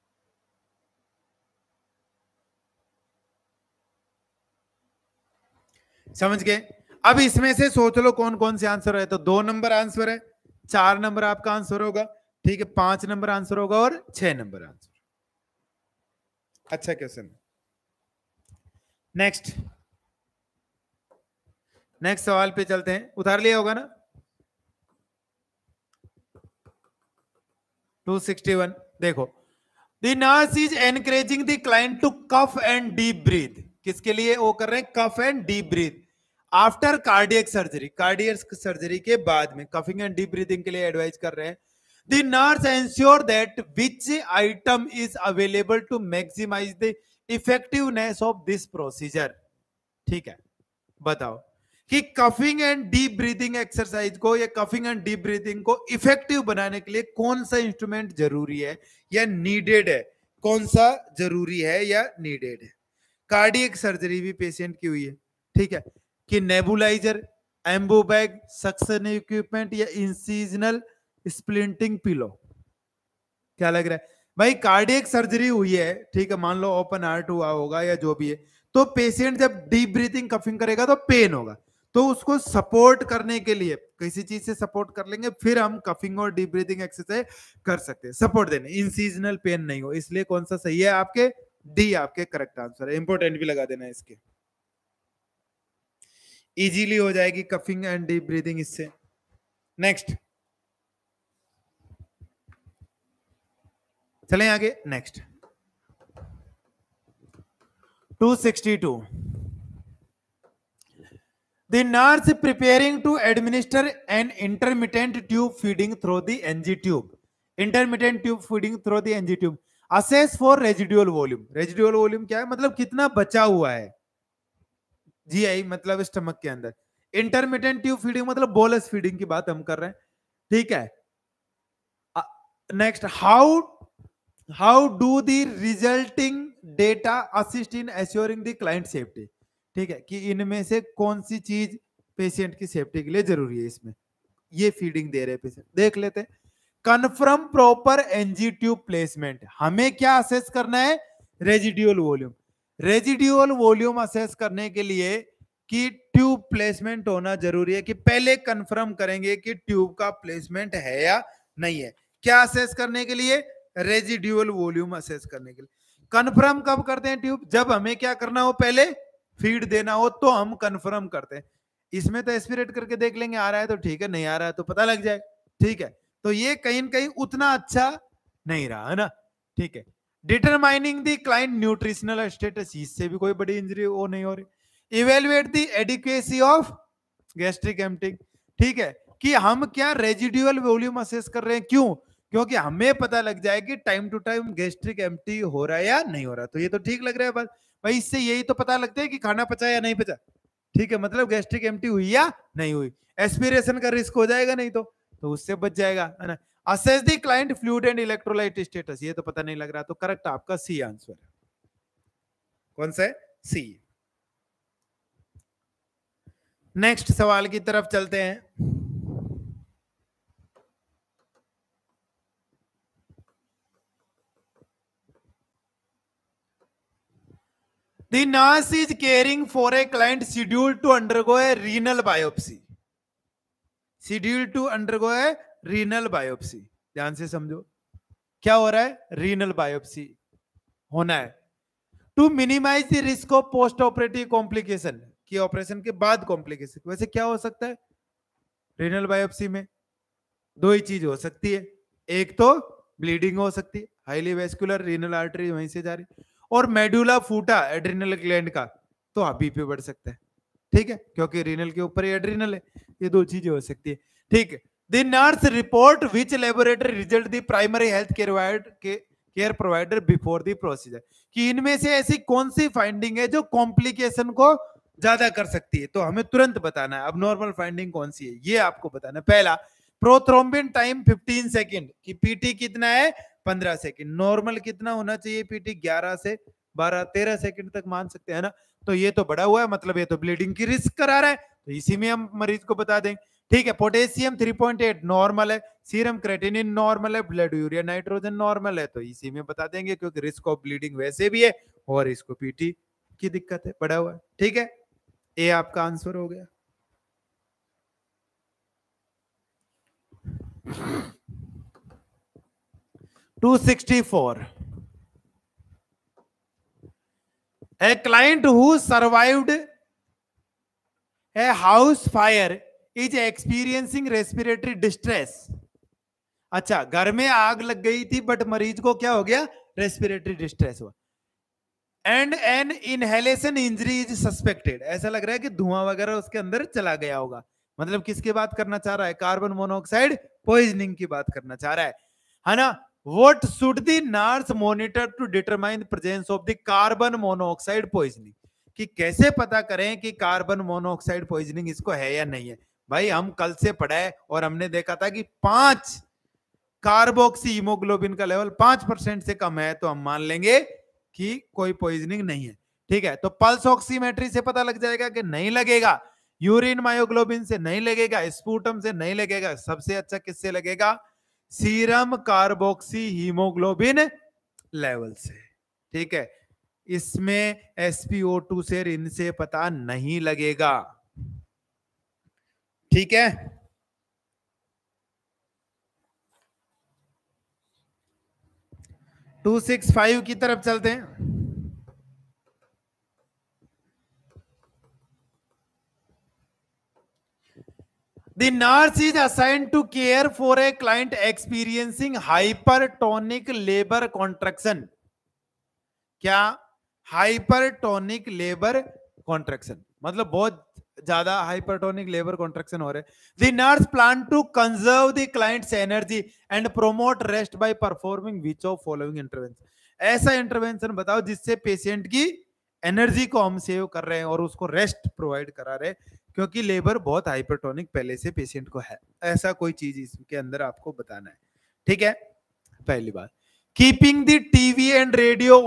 समझ गए? अब इसमें से सोच लो कौन कौन से आंसर है। तो 2 नंबर आंसर है, 4 नंबर आपका आंसर होगा, ठीक है, 5 नंबर आंसर होगा और 6 नंबर आंसर। अच्छा क्वेश्चन। नेक्स्ट, नेक्स्ट सवाल पे चलते हैं, उतार लिया होगा ना? 261, देखो, the nurse is encouraging the client to cough and deep breath, किसके लिए वो कर रहे हैं? Cough and deep breath after cardiac surgery, cardiac surgery के बाद में कफिंग एंड डीप ब्रीथिंग के लिए एडवाइस कर रहे हैं। The nurse ensure that which item is available to maximize the effectiveness of this procedure, ठीक है, बताओ कि coughing and deep breathing exercise को या कफिंग एंड डीप ब्रीथिंग को इफेक्टिव बनाने के लिए कौन सा इंस्ट्रूमेंट जरूरी है या नीडेड है? कौन सा जरूरी है या नीडेड है? कार्डियक सर्जरी भी पेशेंट की हुई है, ठीक है, कि nebulizer, Ambu bag, suction equipment या इंसिजनल स्प्लिंटिंग पिलो। क्या लग रहा है भाई? कार्डियक सर्जरी हुई है, ठीक है, मान लो ओपन हार्ट हुआ होगा या जो भी है, तो पेशेंट जब डीप ब्रीथिंग कफिंग करेगा तो पेन होगा, तो उसको सपोर्ट करने के लिए किसी चीज से सपोर्ट कर लेंगे, फिर हम कफिंग और डीप ब्रीथिंग एक्सरसाइज कर सकते हैं सपोर्ट देने, इंसीजनल पेन नहीं हो। इसलिए कौन सा सही है आपके? डी आपके करेक्ट आंसर है। इंपोर्टेंट भी लगा देना इसके, इजीली हो जाएगी कफिंग एंड डीप ब्रीथिंग इससे। नेक्स्ट चलें आगे। Next 262, the nurse preparing to administer an intermittent tube feeding through the NG tube. Intermittent tube feeding through the NG tube. Assess for residual volume. Residual volume क्या है? मतलब कितना बचा हुआ है GI, मतलब स्टमक के अंदर। इंटरमिटेंट ट्यूब फीडिंग मतलब बोलस फीडिंग की बात हम कर रहे हैं, ठीक है। Next, how do the resulting data assist in assuring the client safety, ठीक है, कि इनमें से कौन सी चीज पेशेंट की सेफ्टी के लिए जरूरी है। इसमें ये फीडिंग दे रहे पेशेंट, देख लेते हैं। Confirm proper NG tube placement, हमें क्या असेस करना है? Residual volume. Residual volume assess करने के लिए कि ट्यूब प्लेसमेंट होना जरूरी है, कि पहले कंफर्म करेंगे कि ट्यूब का प्लेसमेंट है या नहीं है। क्या असेस करने के लिए? रेजिड्यूल वॉल्यूम असेस करने के लिए। कंफर्म कब करते हैं ट्यूब? जब हमें क्या करना हो, पहले फीड देना हो, तो हम कंफर्म करते हैं। इसमें तो एस्पिरेट करके देख लेंगे, आ रहा है तो ठीक है, नहीं आ रहा है तो पता लग जाए, ठीक है। तो ये कहीं न कहीं उतना अच्छा नहीं रहा है ना, ठीक है। Determining the client nutritional status, इससे भी कोई बड़ी इंजरी वो नहीं हो रही। Evaluate the adequacy of gastric emptying, ठीक है, कि हम क्या रेजिडुअल वॉल्यूम असेस कर रहे हैं। क्यों? क्योंकि हमें पता लग जाए कि time to time gastric empty हो रहा है या नहीं हो रहा। तो ये तो ठीक लग रहा है बस भाई, इससे यही तो पता लगता है कि खाना पचा या नहीं पचा, ठीक है, मतलब गैस्ट्रिक एम्प्टी हुई या नहीं हुई। एस्पिरेशन का रिस्क हो जाएगा नहीं तो उससे बच जाएगा, है ना। Assess the client fluid and electrolyte status, ये तो पता नहीं लग रहा, तो करेक्ट आपका सी आंसर है। कौन सा है? सी। नेक्स्ट सवाल की तरफ चलते हैं। The nurse is caring for a client scheduled to undergo a renal biopsy. Scheduled to undergo a renal biopsy. ध्यान से समझो, क्या हो रहा है? रीनल बायोप्सी होना है। To minimize the risk of post operative complication, कि ऑपरेशन के बाद कॉम्प्लिकेशन। वैसे क्या हो सकता है रीनल बायोप्सी में? दो ही चीज हो सकती है, एक तो ब्लीडिंग हो सकती है, हाईली वेस्कुलर रीनल आर्टरी वहीं से जा रही, और मेडुला फूटा एड्रिनल ग्लैंड का, तो बीपी बढ़ सकता है, ठीक है, क्योंकि रीनल के ऊपर ही एड्रिनल है। ये दो चीजें हो सकती है, ठीक है। The nurse report which laboratory result the primary health care provider before the procedure, कि इनमें से ऐसी कौन सी फाइंडिंग है जो कॉम्प्लिकेशन को ज्यादा कर सकती है, तो हमें तुरंत बताना है। अब नॉर्मल फाइंडिंग कौन सी है ये आपको बताना है। पहला, प्रोथ्रोम्बिन टाइम 15 सेकंड, कि पीटी कितना है? 15 सेकंड। नॉर्मल कितना होना चाहिए पीटी? 11 से 12 13 सेकंड तक मान सकते हैं ना। तो ये तो बड़ा हुआ है, मतलब ये तो ब्लीडिंग की रिस्क करा रहा है, तो इसी में हम मरीज को बता देंगे, ठीक है। पोटेशियम 3.8 नॉर्मल है, सीरम क्रेटिनिन नॉर्मल है, ब्लड यूरिया नाइट्रोजन नॉर्मल है, तो इसी में बता देंगे, क्योंकि रिस्क ऑफ ब्लीडिंग वैसे भी है और इसको पीटी की दिक्कत है, बड़ा हुआ है, ठीक है। ये आपका आंसर हो गया। To 264, a client who survived a house fire is experiencing respiratory distress. अच्छा, घर में आग लग गई थी बट मरीज को क्या हो गया? रेस्पिरेटरी डिस्ट्रेस हुआ। And an inhalation injury is suspected, ऐसा लग रहा है कि धुआं वगैरह उसके अंदर चला गया होगा। मतलब किसकी बात करना चाह रहा है? कार्बन मोनोऑक्साइड पॉइजनिंग की बात करना चाह रहा है ना। What should the nurse monitor to determine the presence of the carbon monoxide poisoning, कि कैसे पता करें कि कार्बन मोनोऑक्साइड पॉइजनिंग इसको है या नहीं है। भाई हम कल से पढ़ा है और हमने देखा था कि 5 कार्बोक्सी हीमोग्लोबिन का लेवल 5% से कम है तो हम मान लेंगे कि कोई पॉइजनिंग नहीं है, ठीक है। तो पल्स ऑक्सीमेट्री से पता लग जाएगा कि नहीं लगेगा, यूरिन मायोग्लोबिन से नहीं लगेगा, स्पूटम से नहीं लगेगा, सबसे अच्छा किससे लगेगा? सीरम कार्बोक्सी हीमोग्लोबिन लेवल से। ठीक है, इसमें SpO2 से रिन से पता नहीं लगेगा। ठीक है, टू 265 की तरफ चलते हैं। The nurse is assigned to care for a client experiencing hypertonic labor contraction. क्या? हाइपरटोनिक लेबर कॉन्ट्रैक्शन, मतलब बहुत ज्यादा हाइपरटोनिक लेबर कॉन्ट्रैक्शन हो रहे हैं। The nurse plan to conserve the client's energy and promote rest by performing which of following intervention. ऐसा intervention बताओ जिससे पेशेंट की एनर्जी को हम सेव कर रहे हैं और उसको रेस्ट प्रोवाइड करा रहे हैं, क्योंकि लेबर बहुत हाइपरटोनिक पहले से पेशेंट को है। ऐसा कोई चीज इसके अंदर आपको बताना है। ठीक है, पहली बात, keeping the TV and radio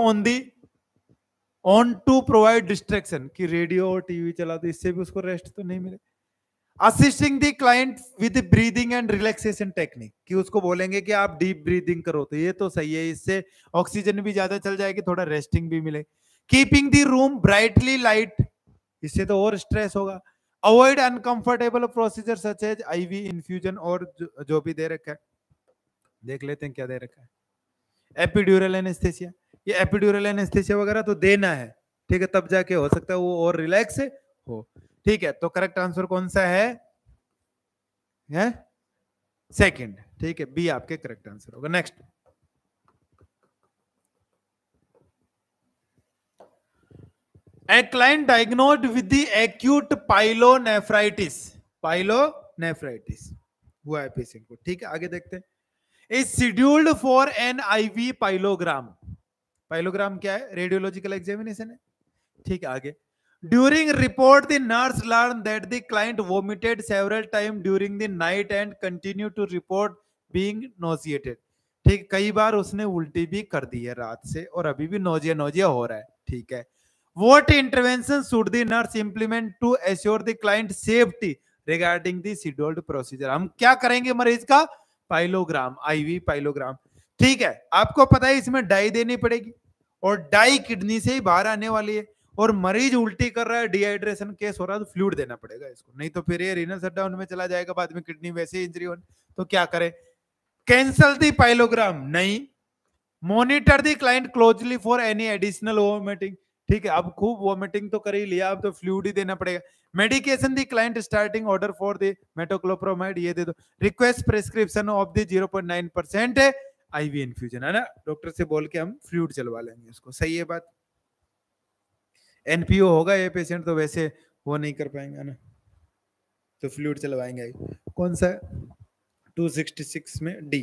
on to provide distraction, कि रेडियो और टीवी चला तो इससे भी उसको रेस्ट तो नहीं मिले। Assisting the client with breathing and relaxation technique, कि उसको बोलेंगे कि आप डीप ब्रीदिंग करो, तो ये तो सही है, इससे ऑक्सीजन भी ज्यादा चल जाएगी, थोड़ा रेस्टिंग भी मिले। Keeping the room brightly light, इससे तो और स्ट्रेस होगा। Avoid uncomfortable procedure such as IV infusion, और जो भी दे रखा है देख लेते हैं क्या दे रखा है। एपिड्यूरल एनेस्थेसिया, ये एपिड्यूरल एनेस्थेसिया वगैरह तो देना है। ठीक है, तब जाके हो सकता है वो और रिलैक्स हो। ठीक है, तो करेक्ट आंसर कौन सा है? सेकंड। ठीक है, बी आपके करेक्ट आंसर होगा। Next, A client diagnosed with the acute pyelonephritis, pyelonephritis हुआ है पेशेंट को। ठीक है, आगे देखते हैं। Is scheduled for an IV pyelogram. Pyelogram क्या है? रेडियोलॉजिकल एग्जामिनेशन है। ठीक है, आगे। During report the nurse learned that the client vomited several times during the night and continued to report being nauseated। ठीक, कई बार उसने उल्टी भी कर दी है रात से और अभी भी नोजिया हो रहा है। ठीक है, What intervention should the nurse implement to assure the client safety regarding the scheduled procedure? हम क्या करेंगे मरीज का? Pyelogram, IV pyelogram. ठीक है, आपको पता है इसमें डाई देनी पड़ेगी और डाई किडनी से ही बाहर आने वाली है, और मरीज उल्टी कर रहा है, डिहाइड्रेशन केस हो रहा है, तो फ्लूइड देना पड़ेगा इसको, नहीं तो फिर ये रीनल शटडाउन में चला जाएगा, बाद में किडनी वैसे इंजरी होने। तो क्या करें? Cancel the pyelogram? नहीं। Monitor the client closely for any additional vomiting. ठीक है, अब खूब वोमिटिंग तो कर ही लिया, अब तो फ्लूइड ही देना पड़ेगा। Medication the client starting order for the metoclopramide, ये दे दो। Request prescription of the 0.9% IV infusion, है ना, डॉक्टर से बोल के हम फ्लूइड चलवा लेंगे उसको। सही है बात। एनपीओ होगा ये पेशेंट तो वैसे वो नहीं कर पाएंगे, ना, तो फ्लूइड चलवाएंगे। कौन सा? 266 में D.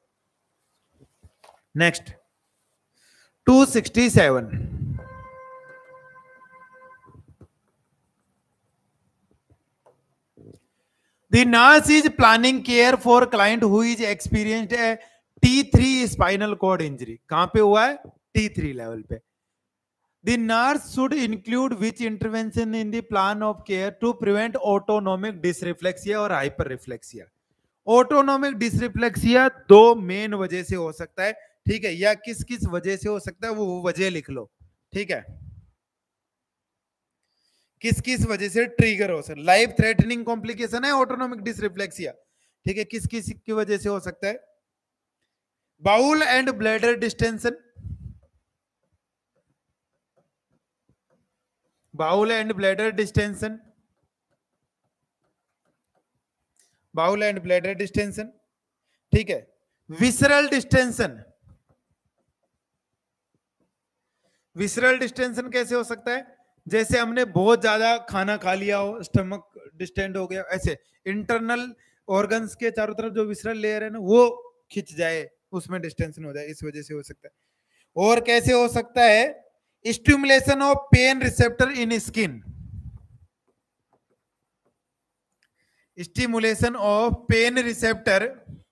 Next, 267। The nurse is planning care for client who is experienced a T3 spinal cord injury। कहां पे हुआ है? T3 लेवल पे। The nurse should include which intervention in the plan of care to prevent autonomic dysreflexia और hyperreflexia। Autonomic dysreflexia दो main वजह से हो सकता है। ठीक है, या किस किस वजह से हो सकता है वो वजह लिख लो। ठीक है, किस किस वजह से ट्रिगर हो सकता है? लाइफ थ्रेटनिंग कॉम्प्लिकेशन है ऑटोनोमिक डिसरिफ्लेक्सिया। ठीक है, किस किस की वजह से हो सकता है? Bowel and bladder distension, bowel and bladder distension, bowel and bladder distension. ठीक है, विसरल डिस्टेंशन, विसरल डिस्टेंशन कैसे हो सकता है? जैसे हमने बहुत ज्यादा खाना खा लिया हो, स्टमक डिस्टेंड हो गया, ऐसे इंटरनल ऑर्गन्स के चारों तरफ जो विसरल लेयर है ना वो खिंच जाए, उसमें डिस्टेंशन हो जाए, इस वजह से हो सकता है। और कैसे हो सकता है? Stimulation of pain receptor in skin, stimulation of pain receptor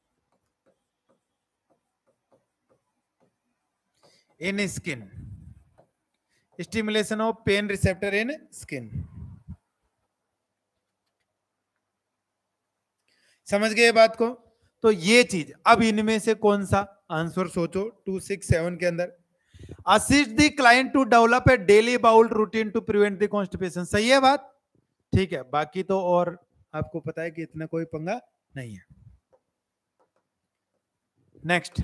in skin, stimulation of pain receptor in skin. समझ गए बात को? तो ये चीज, अब इनमें से कौन सा आंसर सोचो 267 के अंदर, assist the client to develop a daily bowel routine to prevent the constipation. सही है बात? ठीक है, बाकी तो और आपको पता है कि इतना कोई पंगा नहीं है। नेक्स्ट,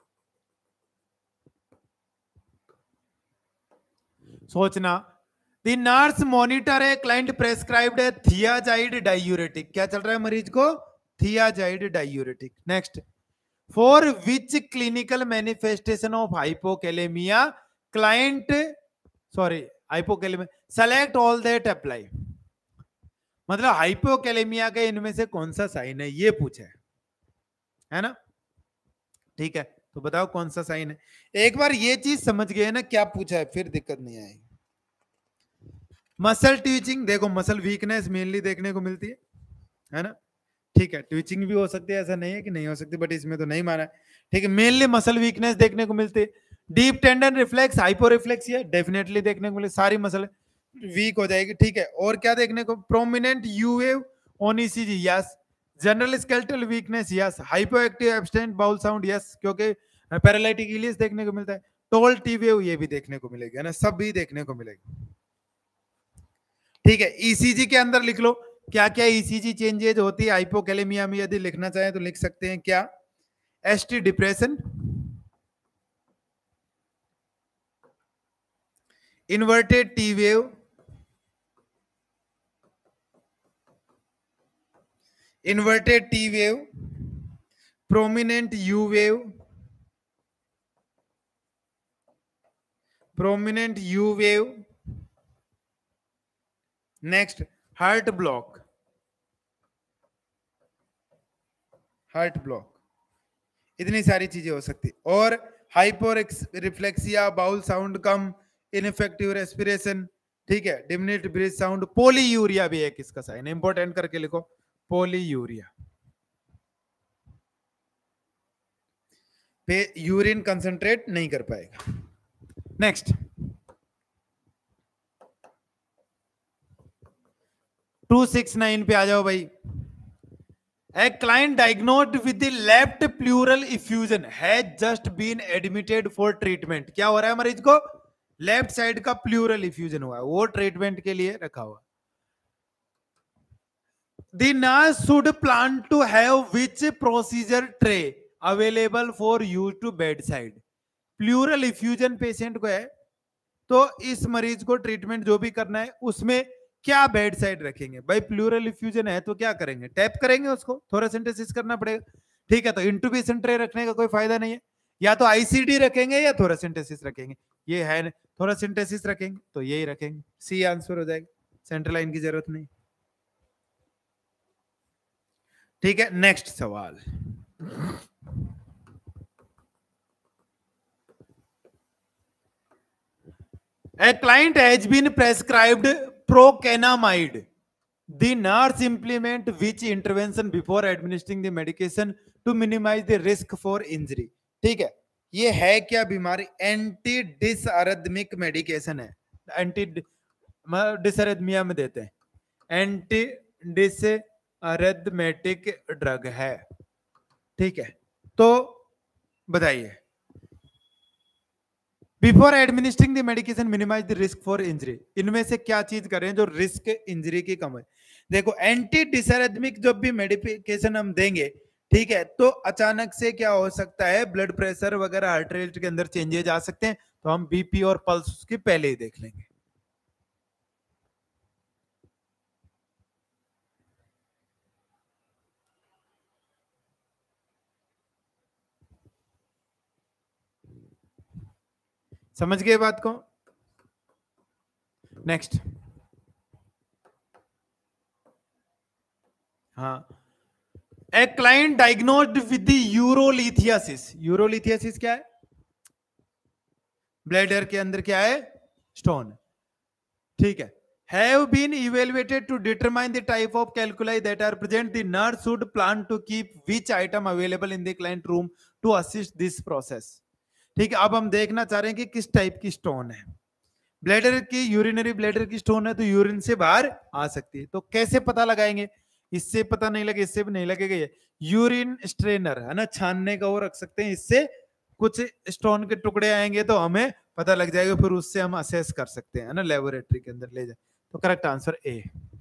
सोचना, the nurse monitor a client prescribed a thiazide diuretic. क्या चल रहा है मरीज को? Thiazide diuretic. Next, for which clinical manifestation of hypokalemia client, sorry hypokalemia, select all that apply. मतलब हाइपोकैलेमिया के इनमें से कौन सा साइन है, ये पूछा है ना? ठीक है, तो बताओ कौन सा साइन है। एक बार ये चीज समझ गए ना क्या पूछा है, फिर दिक्कत नहीं आएगी। मसल ट्विचिंग, देखो मसल वीकनेस मेनली देखने को मिलती है ना? ठीक है, ट्विचिंग भी हो सकती है, ऐसा नहीं है कि नहीं हो सकती, बट इसमें तो नहीं माना है। ठीक है, मेनली मसल वीकनेस देखने को मिलती है। Deep tendon reflex, hyporeflexia definitely देखने को मिले, सारी मसल वीक हो जाएगी। ठीक है, और क्या देखने को? Prominent U wave on ECG, yes. General skeletal weakness, yes. Hypoactive absent bowel sound, yes, क्योंकि पैरालिटिक इलियस देखने को मिलता है। टोल टी वेव ये भी देखने को मिलेगी, है ना? सब भी देखने को मिलेगी। ठीक है, ईसीजी के अंदर लिख लो क्या क्या ईसीजी चेंजेज होती है हाइपोकैलेमिया में, यदि लिखना चाहें तो लिख सकते हैं। क्या? ST depression, inverted T wave, inverted T wave, prominent U wave, prominent U wave. Next, heart block, heart block, इतनी सारी चीजें हो सकती। और हाइपो रिफ्लेक्सिया, बाउल साउंड कम, इनफेक्टिव रेस्पिरेशन, ठीक है, डिमिनिट ब्रीथ साउंड, पोलीयूरिया भी एक इसका साइन है, इंपॉर्टेंट करके लिखो, पोलीयूरिया, पे यूरिन कंसंट्रेट नहीं कर पाएगा। नेक्स्ट, 269 पे आ जाओ भाई। A client diagnosed with the left pleural effusion has just been admitted for treatment। क्या हो रहा है मरीज को? लेफ्ट साइड का प्लूरल इफ्यूजन हुआ है, वो ट्रीटमेंट के लिए रखा हुआ। The nurse should plan to have which procedure tray available for use to bedside। Pleural effusion patient को है, तो इस मरीज को ट्रीटमेंट जो भी करना है उसमें क्या बेड साइड रखेंगे भाई? प्लूरल इफ्यूजन है तो क्या करेंगे? टैप करेंगे उसको, थोरासिंथेसिस करना पड़ेगा। ठीक है, तो इंटुबेशन ट्रे रखने का कोई फायदा नहीं है, या तो आईसीडी रखेंगे या थोरासिंथेसिस रखेंगे। ये है थोरासिंथेसिस रखेंगे तो यही रखेंगे, सी आंसर हो जाएगा, सेंट्रल लाइन की जरूरत नहीं। ठीक है, नेक्स्ट सवाल। A client has been prescribed procanamide। The nurse implement which intervention before administering the medication to minimize the risk for injury। ठीक है, ये है क्या बीमारी? एंटी डिसअरिथमिक मेडिकेशन है, एंटी डिसअरिथमिया में देते हैं, एंटी डिसअरिथमेटिक ड्रग है। ठीक है, तो बताइए, before administering the medication minimize the risk for injury, इनमें से क्या चीज करें जो रिस्क इंजरी की कम है? देखो, एंटी डिसरिथमिक जब भी मेडिकेशन हम देंगे, ठीक है, तो अचानक से क्या हो सकता है? ब्लड प्रेशर वगैरह, हार्ट रेट के अंदर चेंजेज आ सकते हैं, तो हम बीपी और पल्स उसकी पहले ही देख लेंगे। समझ गए बात को? नेक्स्ट, हाँ, a client diagnosed with urolithiasis. Urolithiasis क्या है? ब्लैडर के अंदर क्या है? स्टोन। ठीक है, have been evaluated to determine the type of calculi that are present, the nurse should plan to keep which item available in the client room to assist this process। ठीक है, अब हम देखना चाह रहे हैं कि किस टाइप की स्टोन है। ब्लैडर की, यूरिनरी ब्लैडर की स्टोन है तो यूरिन से बाहर आ सकती है, तो कैसे पता लगाएंगे? इससे पता नहीं लगे, इससे भी नहीं लगेगा ये, यूरिन स्ट्रेनर है ना, छानने का वो रख सकते हैं, इससे कुछ स्टोन के टुकड़े आएंगे तो हमें पता लग जाएगा, फिर उससे हम असेस कर सकते हैं ना, लेबोरेटरी के अंदर ले जाए। तो करेक्ट आंसर ए।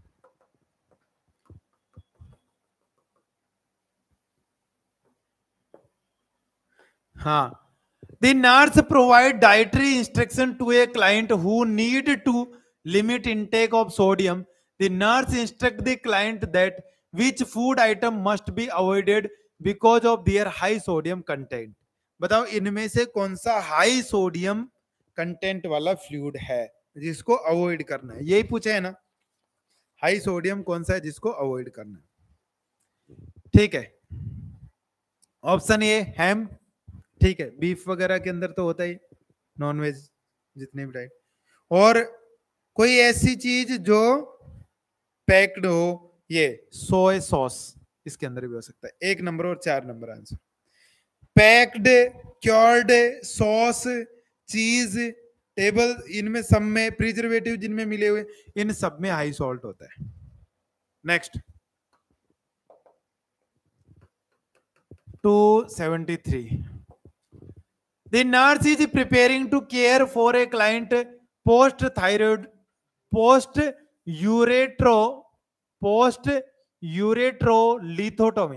हाँ, the nurse provide dietary instruction to a client who need to limit intake of sodium. The nurse instruct the client that which food item must be avoided because of their high sodium content. बताओ इनमें से कौन सा high sodium content वाला fluid है जिसको avoid करना है, यही पूछा है ना, हाई सोडियम कौन सा है जिसको अवॉइड करना है। ठीक है, ऑप्शन ए हैम, ठीक है, बीफ वगैरह के अंदर तो होता ही, नॉन वेज जितने भी डाइट, और कोई ऐसी चीज जो पैक्ड हो, ये सोया सॉस इसके अंदर भी हो सकता है। 1 नंबर और 4 number answer. Packed, cured, sauce, cheese, table, इनमें सब में प्रिजर्वेटिव जिनमें मिले हुए, इन सब में हाई सॉल्ट होता है। Next 273, the nurse is preparing to care for a client post thyroid, post ureterolithotomy,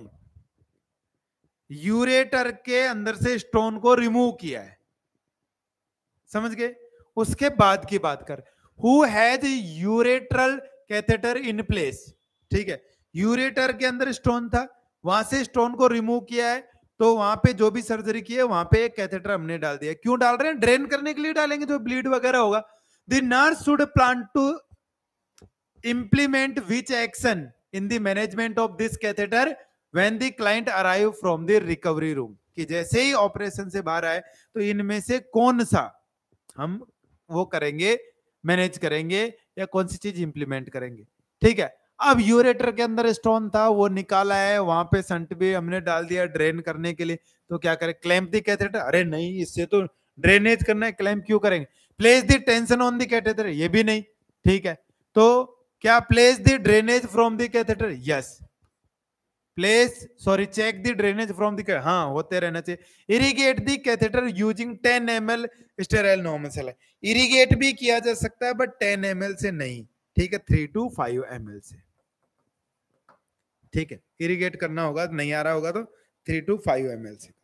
ureter के अंदर से स्टोन को रिमूव किया है, समझ गए, उसके बाद की बात कर। Who has ureteral catheter in place, ठीक है, यूरेटर के अंदर स्टोन था, वहां से स्टोन को रिमूव किया है, तो वहां पे जो भी सर्जरी की है वहां पे एक कैथेटर हमने डाल दिया। क्यों डाल रहे हैं? ड्रेन करने के लिए डालेंगे, जो ब्लीड वगैरह होगा। The nurse should plan to implement which action in the management of this catheter when the client arrive from the recovery room, कि जैसे ही ऑपरेशन से बाहर आए तो इनमें से कौन सा हम वो करेंगे, मैनेज करेंगे, या कौन सी चीज इंप्लीमेंट करेंगे। ठीक है, अब यूरेटर के अंदर स्टोन था, वो निकाला है, वहां पे संट भी हमने डाल दिया ड्रेन करने के लिए, तो क्या करें? Clamp the catheter? अरे नहीं, इससे तो ड्रेनेज करना है, क्लैंप क्यों करेंगे? Place the tension on the catheter? ये भी नहीं। ठीक है, तो क्या place the drainage from the catheter? Yes, place, sorry, check the drainage from the, हाँ होते रहना चाहिए। Irrigate the catheter using 10 ml sterile normal saline, इरिगेट भी किया जा सकता है बट 10 ml से नहीं, ठीक है, 3 to 5 ml से। ठीक है, इरिगेट करना होगा, नहीं आ रहा होगा तो 3 to 5 ml से।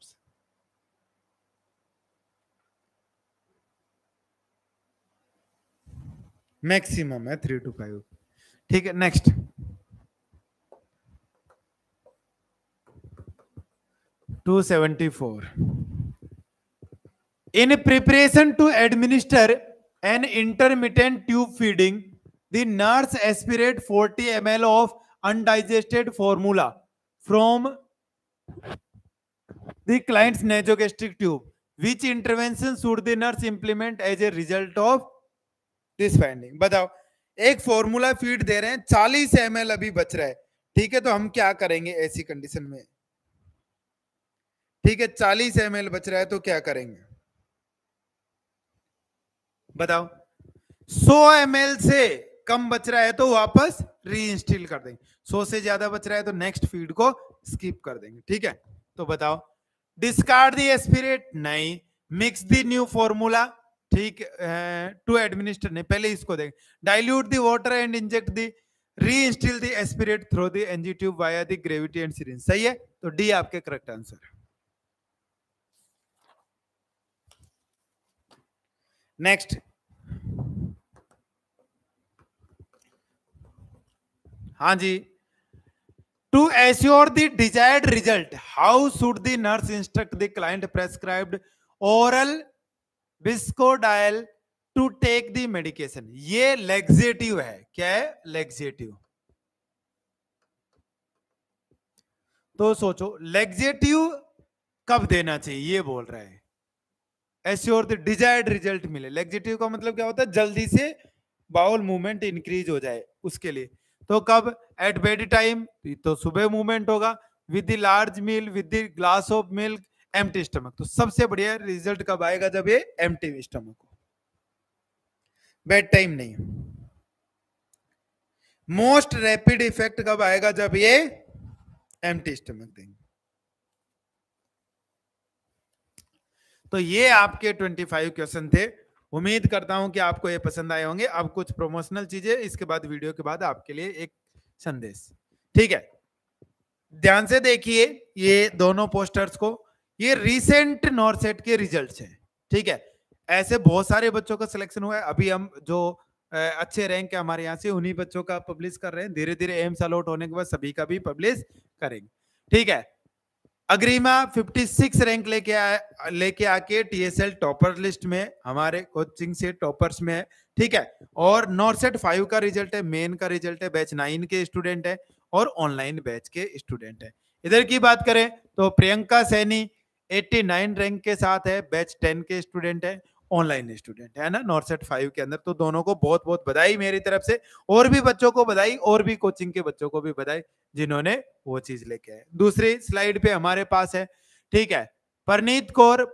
मैक्सिमम है 3 to 5। ठीक है, next 274, in preparation to administer an intermittent tube feeding, the nurse aspirate 40 ml of undigested formula from the client's nasogastric tube. Which intervention should the nurse implement as a result of this finding? बताओ, एक formula feed दे रहे हैं, 40 ml अभी बच रहा है, ठीक है, तो हम क्या करेंगे ऐसी कंडीशन में? ठीक है, 40 ml बच रहा है तो क्या करेंगे बताओ? 100 ml से कम बच रहा है तो वापस रीइंस्टॉल कर देंगे, 100 से ज्यादा बच रहा है तो नेक्स्ट फीड को स्किप कर देंगे। ठीक है, तो बताओ, डिस्कार्ड दी एस्पिरेट? नहीं। Mix the new formula? ठीक, टू एडमिनिस्टर? नहीं, पहले इसको देंगे। Dilute the water and inject the, reinstill the aspirate through the NG tube via the gravity and syringe. सही है, तो डी आपके करेक्ट आंसर। नेक्स्ट, हाँ जी, to assure the desired result, how should the nurse instruct the client prescribed oral viscodial to take the medication? ये laxative है, क्या है? लेक्सेटिव। तो सोचो लेक्सेटिव कब देना चाहिए, ये बोल रहा है। एश्योर द डिजायर्ड रिजल्ट मिले, लेक्सेटिव का मतलब क्या होता है? जल्दी से बाउल मूवमेंट इंक्रीज हो जाए, उसके लिए। तो कब? एट बेड टाइम, तो सुबह मूवमेंट होगा, with the large meal, with the glass of milk, empty stomach. तो सबसे बढ़िया रिजल्ट कब आएगा? जब ये एम्प्टी स्टमक हो, बेड टाइम नहीं। मोस्ट रैपिड इफेक्ट कब आएगा? जब ये एम्प्टी स्टमक देंगे। तो ये आपके 25 क्वेश्चन थे। उम्मीद करता हूं कि आपको ये पसंद आए होंगे। अब कुछ प्रमोशनल चीजें, इसके बाद वीडियो के बाद आपके लिए एक संदेश। ठीक है, ध्यान से देखिए ये दोनों पोस्टर्स को। ये रिसेंट नॉरसेट के रिजल्ट्स हैं। ठीक है, ऐसे बहुत सारे बच्चों का सिलेक्शन हुआ है। अभी हम जो अच्छे रैंक है हमारे यहाँ से, उन्हीं बच्चों का पब्लिश कर रहे हैं। धीरे धीरे एम्स अलॉट होने के बाद सभी का भी पब्लिश करेंगे। ठीक है, अग्रिमा 56 रैंक लेके आके टीएसएल टॉपर लिस्ट में हमारे कोचिंग से टॉपर्स में है। ठीक है, और नॉरसेट 5 का रिजल्ट है, मेन का रिजल्ट है, बैच 9 के स्टूडेंट है और ऑनलाइन बैच के स्टूडेंट है। इधर की बात करें तो प्रियंका सैनी 89 रैंक के साथ है, बैच 10 के स्टूडेंट है, ऑनलाइन स्टूडेंट है ना नॉरसेट 5 के अंदर। तो दोनों को बहुत बहुत बधाई मेरी तरफ से, और भी बच्चों को बधाई, और भी कोचिंग के बच्चों को भी बधाई जिन्होंने वो चीज लेके आए। दूसरी स्लाइड पे हमारे पास है, ठीक है, परनीत कौर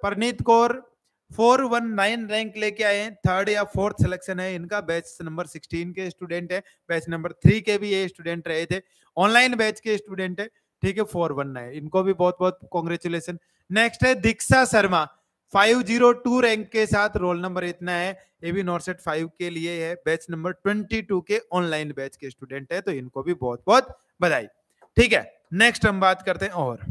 419 रैंक लेके आए हैं, 3rd या 4th सिलेक्शन है इनका, बैच नंबर 16 के स्टूडेंट है, बैच नंबर 3 के भी ये स्टूडेंट रहे थे, ऑनलाइन बैच के स्टूडेंट है। ठीक है, 419, इनको भी बहुत बहुत कॉन्ग्रेचुलेशन। नेक्स्ट है दीक्षा शर्मा 502 रैंक के साथ, रोल नंबर इतना है, ये भी नॉरसेट 5 के लिए है, बैच नंबर 22 के ऑनलाइन बैच के स्टूडेंट है, तो इनको भी बहुत बहुत बधाई। ठीक है, नेक्स्ट हम बात करते हैं और